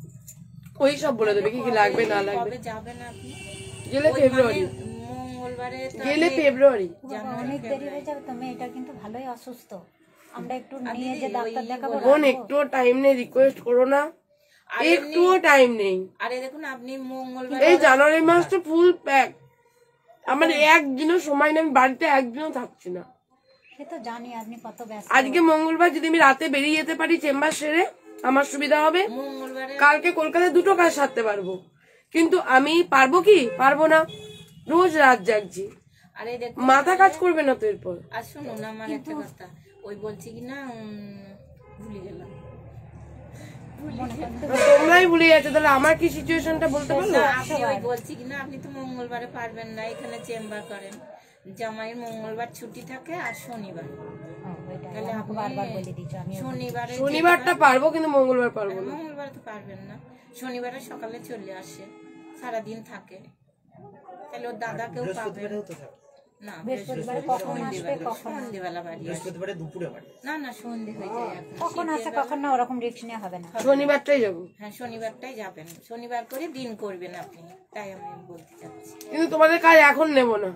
S1: ওই সব বলে দেবে কি কি লাগবে না লাগবে।
S2: কবে যাবেন আপনি?
S1: গেলে
S2: ওই
S1: ফেব্রুয়ারি,
S2: মানে মঙ্গলবারে
S1: গেলে ফেব্রুয়ারি।
S4: অনেক দেরি হয়ে যাবে তো, মেয়েটা কিন্তু ভালোই অসুস্থ। আমরা একটু নিয়ে যে ডাক্তার দেখাবো।
S1: বোন একটুও টাইম নেই, রিকোয়েস্ট করো না, একটুও টাইম নেই।
S2: আরে দেখুন আপনি মঙ্গলবার
S1: এই জানুয়ারি মাসটা ফুল প্যাক, আমার একদিনও সময় নেই, আমি বাড়িতে একদিনও থাকছি না।
S4: সে তো জানি আপনি কত ব্যস্ত।
S1: আজকে মঙ্গলবার, যদি আমি রাতে বেরিয়ে যেতে পারি চেম্বার সেরে আমার সুবিধা হবে।
S2: মঙ্গলবারে
S1: কালকে কলকাতায় দুটো কাজ সারতে পারবো, কিন্তু আমি পারবো কি পারবো না, রোজ রাত জাগছি,
S2: আরে দেখুন
S1: মাথা কাজ করবে না তো এরপর।
S2: আর শুনুন আমার একটা কথা, ওই বলছি কি না ভুলে গেলাম।
S1: তোমরাই ভুলে যাচ্ছে, তাহলে আমার কি সিচুয়েশনটা বলতে পারলো?
S2: আপনি ওই বলছি কি না আপনি তো মঙ্গলবারে পারবেন না, এখানে চেম্বার করেন, জামাইয়ের মঙ্গলবার ছুটি থাকে আর শনিবার। তাহলে আপনি
S4: বারবার বলে দিচ্ছ আমি।
S2: শনিবারে
S1: শনিবারটা পারবো কিন্তু মঙ্গলবার পারবো না।
S2: মঙ্গলবারে তো পারবেন না, শনিবারে সকালে চলে আসে, সারাদিন থাকে, তাহলে ওর দাদাকেও পাবেন
S5: বৃহস্পতিবারেও তো থাকে।
S2: না।
S4: বৃহস্পতিবারে কখন আসবে কখন?
S2: সন্ধ্যেবেলা বাড়ি আসে।
S5: বৃহস্পতিবারে দুপুরে বাড়ি।
S2: না না সন্ধে হয়ে যায় এখন।
S4: কখন আসে কখন না ওরকম রিস্ক নেওয়া হবে না।
S1: শনিবারটাই যাবো,
S2: হ্যাঁ শনিবারটাই যাবেন, শনিবার করে দিন করবেন আপনি, তাই আমি বলতে চাচ্ছি।
S1: কিন্তু তোমাদের কাজ এখন নেবো না।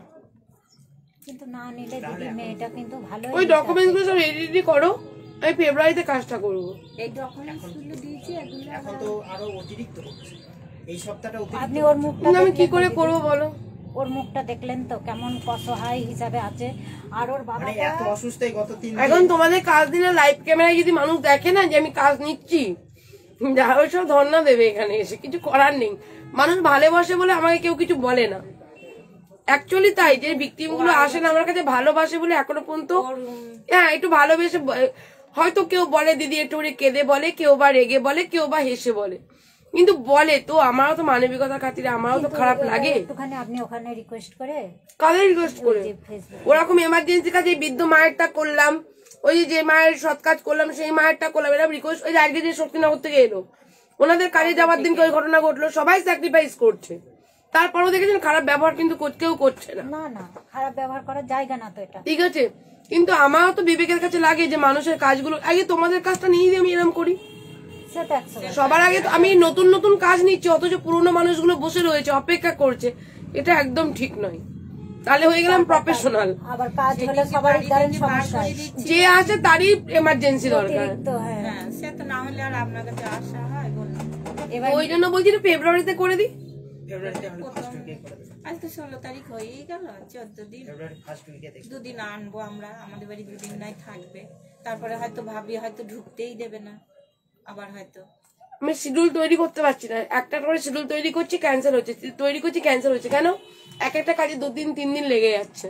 S4: কিন্তু না নিলে দিদি মেয়েটা কিন্তু ভালো।
S1: ওই ডকুমেন্টস গুলো সব রেডি করো, আমি ফেব্রুয়ারিতে কাজটা করবো।
S2: এই ডকুমেন্টস গুলো দিয়েছি, এগুলো
S5: এখন তো আরো অতিরিক্ত হচ্ছে, এই সপ্তাহটা
S4: আপনি
S5: অতিরিক্ত।
S4: ওর মুখটা
S1: কিন্তু আমি কি
S4: দেখলেন
S1: করে
S4: তো দিদি?
S1: করবো বলো?
S4: ওর মুখটা দেখলেন তো কেমন অসহায় হিসাবে আছে। আর ওর
S5: মানে
S4: বাবাটা
S5: এত অসুস্থ এই গত 3
S1: এখন
S5: দিন।
S1: তোমাদের কাজ দিলে লাইভ ক্যামেরায় যদি মানুষ দেখে না যে আমি কাজ নিচ্ছি, যা ওই সব ধর্ণা দেবে এখানে এসে, কিছু করার নেই। মানুষ ভালোবাসে বলে আমাকে কেউ কিছু বলে না, অ্যাকচুয়ালি তাই যে ভিকটিম গুলো আসে না আমার কাছে ভালোবাসে বলে এখনো পর্যন্ত। হ্যাঁ একটু ভালোবেসে হয়তো কেউ বলে দিদি একটু করে কেঁদে বলে, কেউ বা রেগে বলে, কেউ বা হেসে বলে, কিন্তু বলে তো। আমারও তো মানবিকতার খাতিরে আমারও তো খারাপ লাগে।
S4: একটুখানি আপনি ওখানে রিকোয়েস্ট করে
S1: কাদের রিকোয়েস্ট করে
S4: ফেসবুক
S1: ওরকম এমার্জেন্সি কাজে বৃদ্ধ মায়েরটা করলাম, ওই যে মায়ের সৎ কাজ করলাম সেই মায়েরটা করলাম, এরকম রিকোয়েস্ট। ওই যে আজকে যে শক্তিনগর থেকে এলো, ওনাদের কাজে যাওয়ার দিনকে ওই ঘটনা ঘটলো, সবাই স্যাক্রিফাইস করছে, তারপরেও দেখেছেন খারাপ ব্যবহার কিন্তু কেউ করছে না।
S4: না না খারাপ ব্যবহার করার জায়গা না তো এটা।
S1: ঠিক আছে, কিন্তু আমারও তো বিবেকের কাছে লাগে যে মানুষের কাজগুলো আগে তোমাদের কাজটা নিয়ে দিয়ে আমি এরকম করি।
S4: সেটা 100
S1: সবার আগে তো আমি নতুন নতুন কাজ নিচ্ছি, অথচ পুরোনো মানুষগুলো বসে রয়েছে অপেক্ষা করছে, এটা একদম ঠিক নয়। তাহলে হয়ে গেলাম প্রফেশনাল।
S4: আবার কাজ হলে সবারই ধরেন সমস্যা হয়।
S1: যে আছে তারই এমার্জেন্সি দরকার।
S4: তো হ্যাঁ
S2: হ্যাঁ সে তো না হলে আর আপনার কাছে আসা হয় বলুন।
S4: এবার
S1: ওই জন্য বলছি ফেব্রুয়ারিতে করে দিই।
S5: ফেব্রুয়ারিতে আমরা ফার্স্ট উইকে করে দেব।
S2: আজ তো 16 তারিখ হয়েই গেল, 14 দিন,
S5: ফেব্রুয়ারি ফার্স্ট উইকে দেখব।
S2: 2 দিন আনবো আমরা, আমাদের বাড়ি 2 দিন নাই থাকবে, তারপরে হয়তো ভাবি হয়তো ঢুকতেই দেবে না, আবার হয়তো
S1: আমি শিডিউল তৈরি করতে পারছি না, একটা করে শিডিউল তৈরি করছি ক্যান্সেল হচ্ছে, তৈরি করছি ক্যান্সেল হচ্ছে। কেন? এক একটা কাজে 2 দিন 3 দিন লেগে যাচ্ছে।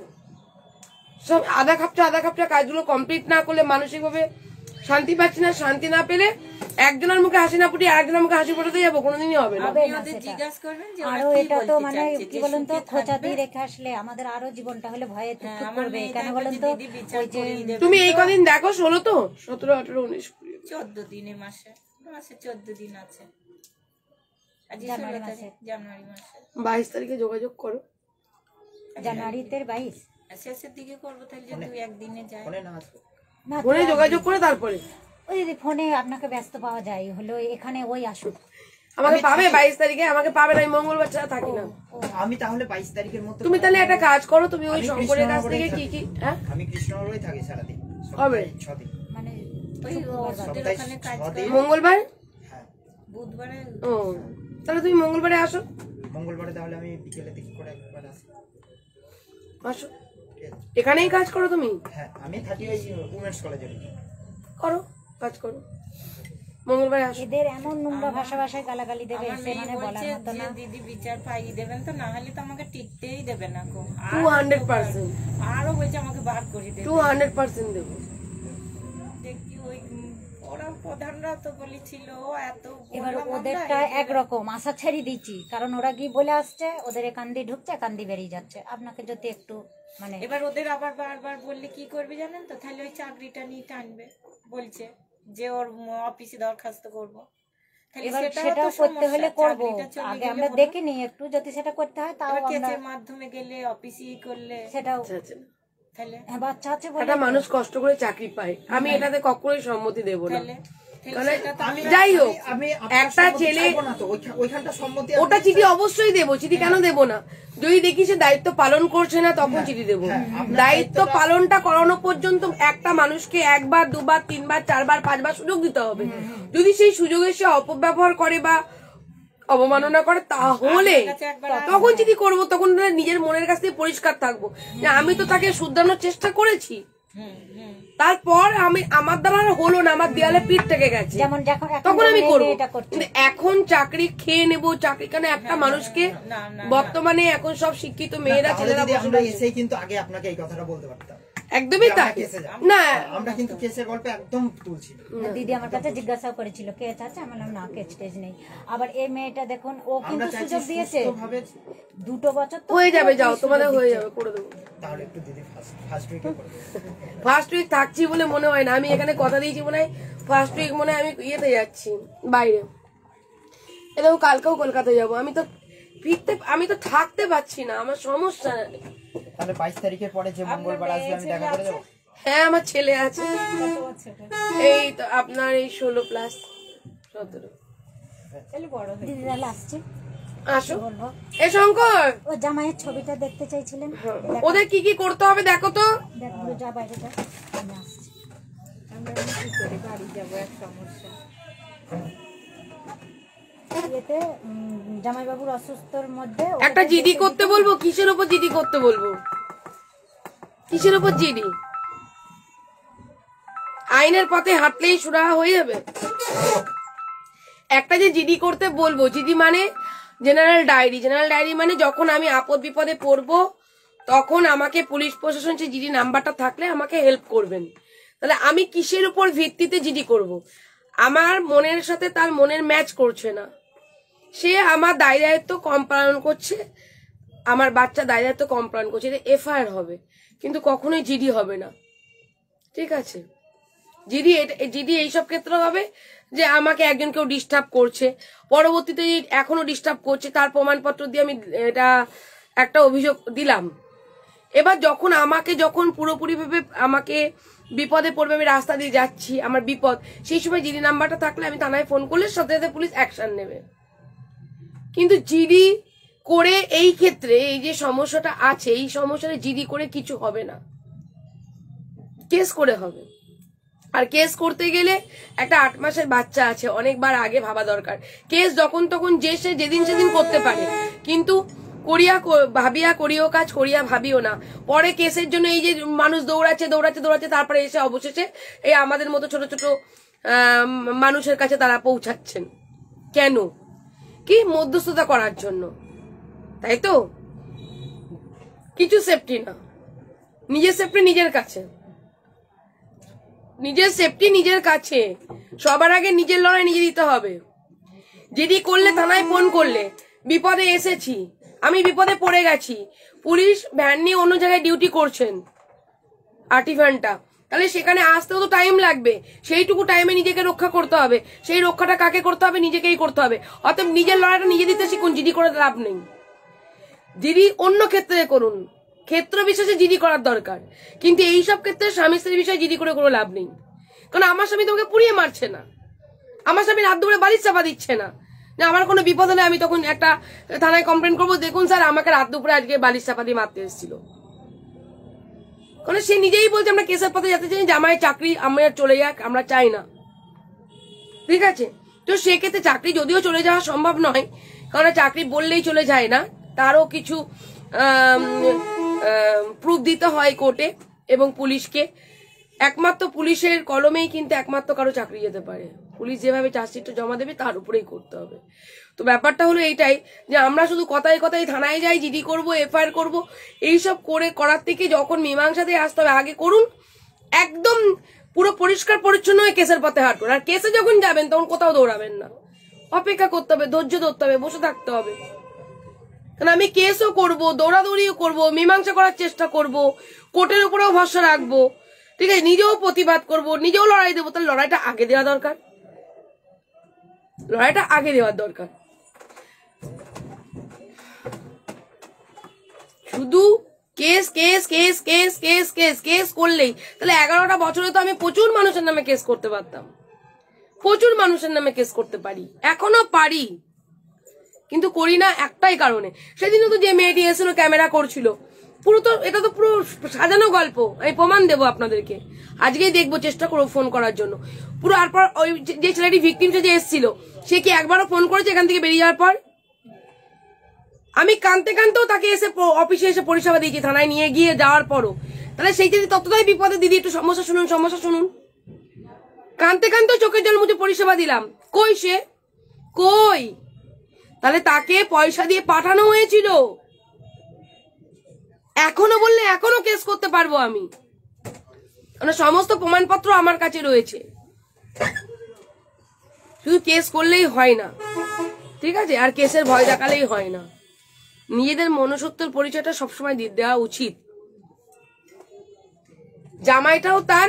S1: সব আধা খাপটা কাজগুলো কমপ্লিট না করলে মানসিক ভাবে শান্তি পাচ্ছি না। শান্তি না পেলে একজনের মুখে হাসি না ফুটিয়ে আরেকজনের মুখে হাসি ফোটাতে যাবো, কোনোদিনই হবে না।
S2: আপনি ওদের জিজ্ঞাসা করবেন যে ওরা
S4: আরো
S2: কি
S4: এটা তো
S2: বলতে
S4: মানে
S2: চাইছে,
S4: কি
S2: যে
S4: বলুন তো
S2: সুখে
S4: খোঁচা
S2: থাকবে।
S4: দিয়ে রেখে আসলে আমাদের আরো জীবনটা হলে ভয়ে
S2: হ্যাঁ,
S4: টুকটুক
S2: আমার
S4: করবে।
S2: মেয়েটা
S4: কেন বলুন
S2: বলছে
S4: তো
S2: দিদি বিচার
S4: ওই যে
S2: করিয়ে দেবে।
S1: তুমি এই কদিন দেখো 16 তো 17 18 19 20
S2: 14 দিন এ মাসে 14 দিন আছে। আজ
S4: জানুয়ারি
S2: 16
S4: মাসে।
S2: তারিখ, জানুয়ারি মাসে।
S1: 22 তারিখে যোগাযোগ করো,
S4: জানুয়ারিতে 22
S2: শেষের দিকে করবো, তাহলে যদি 2-1 দিনে যায়।
S5: ফোনে না আসবে
S4: না
S1: ফোনে যোগাযোগ করে তারপরে
S4: ওই দিদি ফোনে আপনাকে ব্যস্ত পাওয়া যায়, হলো এখানে ওই আসুক।
S1: আমাকে পাবে 22 তারিখে, আমাকে পাবে না, আমি মঙ্গলবার ছাড়া থাকি না।
S5: আমি তাহলে 22 তারিখের মধ্যে
S1: তুমি তাহলে একটা কাজ করো, তুমি ওই
S5: আমি
S1: শঙ্করের কাছ থেকে
S5: কৃষ্ণনগরেই
S1: কি হ্যাঁ
S5: আমি কৃষ্ণনগরেই থাকি সারাদিন,
S1: কবে?
S5: 6 দিন।
S4: মানে
S2: ওই ওষুধের ওখানে কাজ করে,
S1: মঙ্গলবার?
S5: হ্যাঁ
S2: বুধবারে
S1: ও তাহলে তুমি মঙ্গলবারে আসো।
S5: মঙ্গলবারে তাহলে আমি বিকেলে দেখি করে একবার আসি।
S1: আসো, এখানেই কাজ করো তুমি?
S5: হ্যাঁ আমি থাকি ওই উমেন্স কলেজে।
S1: করো, কাজ করো, মঙ্গলবারে আসো।
S4: এদের এমন নোংরা ভাষায় গালাগালি দেবে,
S2: আমার
S4: সে
S2: মেয়ে
S4: মানে বলার
S2: বলছে
S4: মতো
S2: যে
S4: না।
S2: দিদি বিচার পাইয়ে দেবেন তো, না হলে তো আমাকে টিকতেই দেবে না গো।
S1: 200%
S2: আরো বলছে আমাকে বার করে দেবে।
S1: 200% দেবো।
S2: দেখি ওই ওরা প্রধানরা তো বলেছিল এত
S4: এবার
S2: বললাম
S4: ওদেরটা
S2: আমরা,
S4: একরকম আশা ছেড়ে দিচ্ছি, কারণ ওরা কি বলে আসছে, ওদের এখান দিয়ে ঢুকছে, এখান দিয়ে বেরিয়ে যাচ্ছে। আপনাকে যদি একটু মানে
S2: এবার ওদের আবার বারবার বললে কি করবে জানেন তো, তাহলে ওই চাকরিটা নিয়ে টানবে, বলছে যে ওর অফিসে দরখাস্ত করবো। তাহলে
S4: এবার
S2: সেটাও
S4: সেটাও
S2: তো
S4: করতে হলে
S2: সমস্যা,
S4: করবো।
S2: চাকরিটা চলে
S4: আগে
S2: গেলে
S4: আমরা
S2: বলবো।
S4: দেখিনি একটু, যদি সেটা করতে হয় তাও
S2: এবার
S4: আমরা
S2: কেসের মাধ্যমে গেলে অফিসে করলে
S4: সেটাও
S1: আচ্ছা আচ্ছা,
S2: তাহলে
S4: হ্যাঁ, বাচ্চা আছে বলে
S1: একটা মানুষ কষ্ট করে চাকরি পায়, আমি এটাতে কখনোই সম্মতি দেব না।
S2: তাহলে
S1: মানে
S2: সেটা তো আমরা-
S1: যাই হোক,
S5: আমি
S1: একটা ছেলে
S5: না তো ওইখানটা সম্মতি
S1: ওটা চিঠি অবশ্যই দেবো, চিঠি কেন দেবো না? যদি দেখি সে দায়িত্ব পালন করছে না তখন চিঠি দেবো। দায়িত্ব পালনটা করানো পর্যন্ত একটা মানুষকে 1 বার 2 বার 3 বার 4 বার 5 বার সুযোগ দিতে হবে। যদি সেই সুযোগে সে অপব্যবহার করে বা অবমাননা করে তাহলে তখন চিঠি করবো, তখন নিজের মনের কাছ থেকে পরিষ্কার থাকবো যে আমি তো তাকে শুধরানোর চেষ্টা করেছি, তারপর আমি আমার দ্বারা আর হলো না, আমার দেয়ালে পিঠ থেকে গেছে,
S4: যেমন যখন এখন
S1: তখন আমি
S4: মেয়ে
S1: করবো।
S4: এটা করছে।
S1: কিন্তু এখন চাকরি খেয়ে নেবো, চাকরি কেন একটা মানুষকে বর্তমানে এখন সব শিক্ষিত মেয়েরা ছেলেরা বসে
S5: আমরা
S1: রয়েছে।
S5: এসেই কিন্তু আগে আপনাকে এই কথাটা বলতে পারতাম।
S1: একদমই
S5: আমরা
S1: তাই
S5: কেসে যাব।
S1: না,
S5: আমরা কিন্তু কেসের গল্প একদম তুলছি না।
S4: দিদি আমার কাছে জিজ্ঞাসা করেছিল কেস আছে, আমি বললাম না কেস টেজ নেই। আবার এই মেয়েটা দেখুন, ও
S5: আমরা
S4: কিন্তু
S5: চাইছি
S4: সুযোগ দিয়েছে
S5: সুস্থভাবে
S4: 2 বছর তো
S1: হয়ে যাবে, যাও
S4: পুরোপুরি
S1: তোমাদের
S4: সুযোগ
S1: হয়ে
S4: দিচ্ছে।
S1: যাবে, করে দেবো।
S5: তাহলে একটু দিদি ফার্স্ট উইকে করে
S1: ফার্স্ট উইক থাকছি বলে মনে হয় না, আমি এখানে কথা দিয়েছি মনে হয় ফার্স্ট উইক মনে হয় আমি ইয়েতে যাচ্ছি বাইরে, এরকম কালকেও কলকাতায় যাবো। আমি তো থাকতে পারছি না, আমার সমস্যা।
S5: তাহলে 22 তারিখের পরে যে মঙ্গলবার আসবে আমি দেখা করে যাবো।
S1: হ্যাঁ আমার ছেলে আছে, এই তো আপনার এই 16+17।
S4: দিদি তাহলে আসছে,
S1: আসো,
S4: বলবো
S1: এ শঙ্কর,
S4: ও জামাইয়ের ছবিটা দেখতে চাইছিলেন,
S1: ওদের কি কি করতে হবে দেখো তো।
S4: দেখ পুরো যা বাইরে যা, আমি আসছি। ইয়েতে জামাইবাবুর অসুস্থর মধ্যে ওকে
S1: একটা জিডি করতে বলবো, কিসের উপর জিডি করতে বলবো? কিসের উপর জিডি? আইনের পথে হাঁটলেই সুরাহা হয়ে যাবে? একটা যে জিডি করতে বলবো, জিডি মানে জেনারেল ডায়েরি। জেনারেল ডায়েরি মানে যখন আমি আপদ বিপদে পড়বো তখন আমাকে পুলিশ প্রশাসন যে জিডি নাম্বারটা থাকলে আমাকে হেল্প করবেন। তাহলে আমি কিসের উপর ভিত্তিতে জিডি করব? আমার মনের সাথে তার মনের ম্যাচ করছে না, সে আমার দায় দায়িত্ব কম পালন করছে, আমার বাচ্চা দায় দায়িত্ব কম পালন করছে, এটা এফআইআর হবে, কিন্তু কখনোই জিডি হবে না। ঠিক আছে, জিডি এইসব ক্ষেত্রে হবে যে আমাকে একজন কেউ ডিস্টার্ব করছে, পরবর্তীতে এখনো ডিস্টার্ব করছে, তার প্রমাণপত্র দিয়ে আমি এটা একটা অভিযোগ দিলাম। এবার যখন পুরোপুরি ভাবে আমাকে বিপদে পড়বে, আমি রাস্তা দিয়ে যাচ্ছি, আমার বিপদ, সেই সময় জিডি নাম্বারটা থাকলে আমি থানায় ফোন করলে সাথে সাথে পুলিশ অ্যাকশন নেবে। কিন্তু জিডি করে এই ক্ষেত্রে এই যে সমস্যাটা আছে, এই সমস্যাটা জিডি করে কিছু হবে না, কেস করে হবে। আর কেস করতে গেলে একটা 8 মাসের বাচ্চা আছে, অনেকবার আগে ভাবা দরকার। কেস যখন তখন সে যেদিন সেদিন করতে পারে, কিন্তু ভাবিয়া করিও কাজ, করিয়া ভাবিও না। পরে কেসের জন্য এই যে মানুষ দৌড়াচ্ছে, তারপরে এসে অবশেষে এই আমাদের মতো ছোট ছোট মানুষের কাছে তারা পৌঁছাচ্ছেন। কেন? কি মধ্যস্থতা করার জন্য, তাই তো? কিছু সেফটি না, নিজের সেফটি নিজের কাছে, নিজের সেফটি নিজের কাছে। সবার আগে নিজের লড়াই নিজে দিতে হবে। জিডি করলে থানায় ফোন করলে, বিপদে এসেছি, আমি বিপদে পড়ে গেছি, পুলিশ ভ্যান নিয়ে অন্য জায়গায় ডিউটি করছেন 8 ঘন্টা, তাহলে সেখানে আসতেও তো টাইম লাগবে। সেইটুকু টাইমে নিজেকে রক্ষা করতে হবে, সেই রক্ষাটা কাকে করতে হবে? নিজেকেই করতে হবে। অতএব নিজের লড়াইটা নিজে দিতে শিখুন, জিডি করে লাভ নেই। জিডি অন্য ক্ষেত্রে করুন, ক্ষেত্র বিশেষে জিডি করার দরকার, কিন্তু এইসব ক্ষেত্রে স্বামী স্ত্রীর বিষয়ে জিডি করে কোনো লাভ নেই। কারণ আমার স্বামী তোমাকে পুড়িয়ে মারছে না, আমার স্বামীর হাত ধরে বালিশ চাপা দিচ্ছে না, যে আমার কোনো বিপদ হলে আমি তখন একটা থানায় কমপ্লেন করবো, দেখুন স্যার আমাকে রাত দুপুরে আজকে বালিশ চাপা দিয়ে মারতে এসেছিল। কারণ সে নিজেই বলছে আমরা কেসের পথে যেতে চাই, জামাই চাকরি আমরা চলে যাক, আমরা চাই না। ঠিক আছে, তো সেক্ষেত্রে চাকরি যদিও চলে যাওয়া সম্ভব নয়, কারণ চাকরি বললেই চলে যায় না, তারও কিছু প্রুফ দিতে হয় কোর্টে এবং পুলিশকে। একমাত্র পুলিশের কলমেই কিন্তু একমাত্র কারো চাকরি যেতে পারে। পুলিশ যেভাবে চার্জশিটটা জমা দেবে তার উপরেই করতে হবে। তো ব্যাপারটা হলো এইটাই যে আমরা শুধু কথায় কথায় থানায় যাই, জিডি করব, এফআইআর করব, এইসব করার থেকে যখন মীমাংসাতে আসতে হবে আগে করুন, একদম পুরো পরিষ্কার পরিচ্ছন্ন হয়ে কেসের পথে হাঁটুন। আর কেসে যখন যাবেন তখন কোথাও দৌড়াবেন না, অপেক্ষা করতে হবে, ধৈর্য ধরতে হবে, বসে থাকতে হবে। কারণ আমি কেসও করব, দৌড়াদৌড়িও করব, মীমাংসা করার চেষ্টা করব, কোর্টের উপরেও ভরসা রাখবো, ঠিক আছে, নিজেও প্রতিবাদ করব, নিজেও লড়াই দেবো। তাহলে লড়াইটা আগে দেওয়া দরকার, লড়াইটা আগে দেওয়ার দরকার। শুধু case case case case case case case করলেই তাহলে 11টা বছরে তো আমি প্রচুর মানুষের নামে কেস করতে পারতাম, প্রচুর মানুষের নামে কেস করতে পারি, এখনো পারি, কিন্তু করি না একটাই কারণে। সেদিনও তো যে মেয়েটি এসেছিল ক্যামেরা করছিল, পুরো তো এটা তো পুরো সাজানো গল্প, আমি প্রমাণ দেবো আপনাদেরকে, আজকেই দেখবো, চেষ্টা করবো ফোন করার জন্য পুরো। আর পর ওই যে ছেলেটি ভিকটিম যে এসেছিল সে কি একবারও ফোন করেছে এখান থেকে বেরিয়ে যাওয়ার পর? আমি কানতে কানতেও তাকে এসে অফিসে এসে পরিষেবা দিয়েছি, থানায় নিয়ে গিয়ে যাওয়ার পরও। তাহলে সেই যদি ততটাই বিপদে, দিদি একটু সমস্যা শুনুন, সমস্যা শুনুন, কানতে কানতেও চোখের জল মুছে পরিষেবা দিলাম, কই সে, কই? তাহলে তাকে পয়সা দিয়ে পাঠানো হয়েছিল, এখনো বললে এখনো কেস করতে পারবো আমি, কারণ সমস্ত প্রমাণপত্র আমার কাছে রয়েছে। শুধু কেস করলেই হয় না, ঠিক আছে, আর কেসের ভয় দেখালেই হয় না, নিজেদের মনুষ্যত্বের পরিচয়টা সবসময় দেওয়া উচিত। জামাইটাও তার,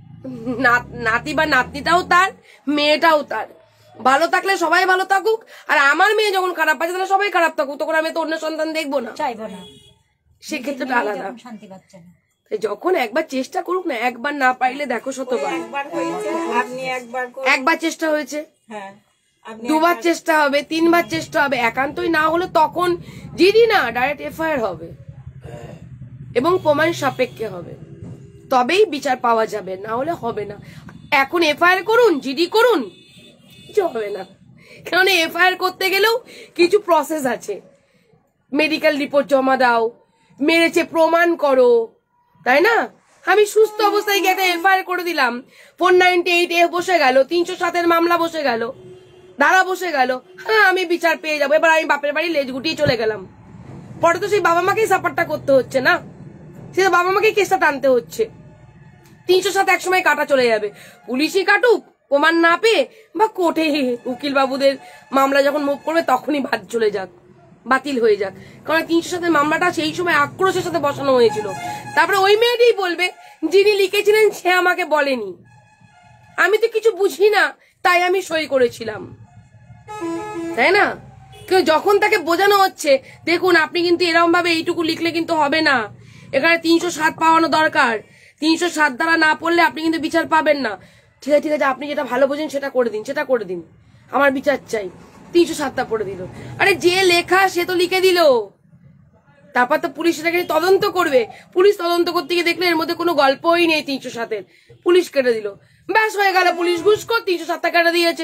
S1: নাতি বা নাতনিটাও তার, মেয়েটাও তার। ভালো থাকলে সবাই ভালো থাকুক, আর আমার মেয়ে যখন খারাপ পাচ্ছে তাহলে সবাই খারাপ থাকুক, তখন আমি তো অন্য সন্তান দেখবো না,
S4: চাইবো না,
S1: সেক্ষেত্রেটা আলাদা।
S4: শান্তি পাচ্ছে না,
S1: যখন একবার চেষ্টা করুক না, একবার না পাইলে দেখো শতবার।
S2: একবার হয়েছে, আপনি একবার
S1: একবার চেষ্টা হয়েছে,
S2: হ্যাঁ,
S1: দুবার চেষ্টা হবে, তিনবার চেষ্টা হবে, একান্তই না হলে তখন জিডি না ডাইরেক্ট এফআইআর হবে এবং প্রমাণ সাপেক্ষে হবে, তবেই বিচার পাওয়া যাবে, না হলে হবে না। এখন এফআইআর করুন, জিডি করুন, কিছু হবে না, কারণ এফআইআর করতে গেলেও কিছু প্রসেস আছে, মেডিকেল রিপোর্ট জমা দাও, মেরেছে প্রমাণ করো, তাই না? আমি সুস্থ অবস্থায় গিয়ে একটা এফআইআর করে দিলাম, 498A বসে গেল, 307-এর মামলা বসে গেল, ধারা বসে গেল, হ্যাঁ আমি বিচার পেয়ে যাবো, এবার আমি বাপের বাড়ি লেজ গুটিয়ে চলে গেলাম। পরে তো সেই বাবা মাকেই সাপোর্টটা করতে হচ্ছে না, সে তো বাবা মাকেই কেসটা টানতে হচ্ছে। 307 একসময় কাটা চলে যাবে, পুলিশই কাটুক প্রমাণ না পেয়ে, বা কোর্টে উকিল বাবুদের মামলা যখন মুভ করবে তখনই বাদ চলে যাক, বাতিল হয়ে যাক। কারণ 307-এর মামলাটা সেই সময় আক্রোশের সাথে বসানো হয়েছিল। তারপরে ওই মেয়েটি বলবে যিনি লিখেছিলেন সে আমাকে বলেনি, আমি তো কিছু বুঝি না তাই আমি সই করেছিলাম, তাই না? কেউ যখন তাকে বোঝানো হচ্ছে দেখুন আপনি কিন্তু এরকম ভাবে এইটুকু লিখলে কিন্তু হবে না, এখানে 307 পাওয়ানো দরকার, 307 দ্বারা না পড়লে আপনি কিন্তু বিচার পাবেন না। ঠিক আছে, ঠিক আছে, আপনি যেটা ভালো বোঝেন সেটা করে দিন, সেটা করে দিন, আমার বিচার চাই। 307টা পড়ে দিল, আরে যে লেখা সে তো লিখে দিল, তারপর তো পুলিশ এটাকে তদন্ত করবে, পুলিশ তদন্ত করতে গিয়ে দেখলে এর মধ্যে কোনো গল্পই নেই 307-এর, পুলিশ কেটে দিল, ব্যাস হয়ে গেল, পুলিশ ঘুষখোর, 307টা কেটে দিয়েছে।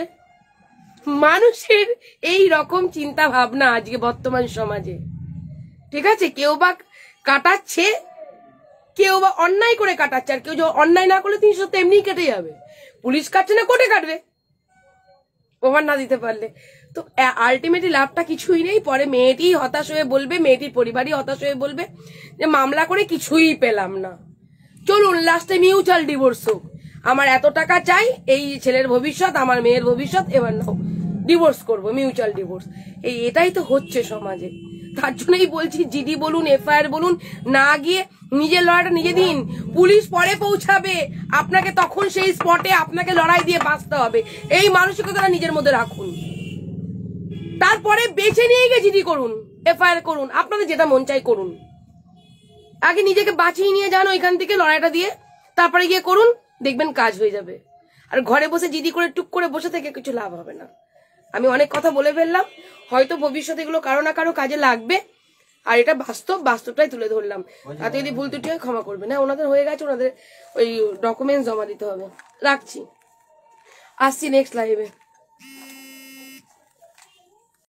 S1: মানুষের এই রকম চিন্তা ভাবনা আজকে বর্তমান সমাজে, ঠিক আছে, কেউ বা কাটাচ্ছে, কেউ বা অন্যায় করে কাটাচ্ছে, আর কেউ অন্যায় না করলে 307 এমনি কেটে যাবে, পুলিশ কাটছে না কোর্টে কাটবে প্রমাণ না দিতে পারলে। তো আলটিমেটলি লাভটা কিছুই নেই, পরে মেয়েটি হতাশ হয়ে বলবে, মেয়েটির পরিবারই হতাশ হয়ে বলবে যে মামলা করে কিছুই পেলাম না, চলুন লাস্টে মিউচুয়াল ডিভোর্স হোক, আমার এত টাকা চাই, এই ছেলের ভবিষ্যৎ, আমার মেয়ের ভবিষ্যৎ, এবার নাও ডিভোর্স করবো, মিউচুয়াল ডিভোর্স। এটাই তো হচ্ছে সমাজে। তার জন্যই বলছি জিডি বলুন, এফআইআর বলুন, না গিয়ে নিজের লড়াইটা নিজে দিন, পুলিশ পরে পৌঁছাবে, আপনাকে তখন সেই স্পটে আপনাকে লড়াই দিয়ে বাঁচতে হবে, এই মানসিকতাটা নিজের মধ্যে রাখুন। তারপরে বেছে নিয়ে গিয়ে জিডি করুন, এফআইআর করুন, আপনাদের যেটা মন চাই করুন, আগে নিজেকে বাঁচিয়ে নিয়ে যান ওইখান থেকে লড়াইটা দিয়ে, তারপরে গিয়ে করুন, দেখবেন কাজ হয়ে যাবে। আর ঘরে বসে জিদি করে টুক করে বসে থেকে কিছু লাভ হবে না। আমি অনেক কথা বলে ফেললাম, হয়তো ভবিষ্যতে এগুলো কারো না কারো কাজে লাগবে, আর এটা বাস্তবটাই তুলে ধরলাম। তাতে যদি ভুল ত্রুটি হয় ক্ষমা করবে না, ওনাদের হয়ে গেছে, ওনাদের ওই ডকুমেন্টস জমা দিতে হবে। রাখছি, আসছি নেক্সট লাইভে।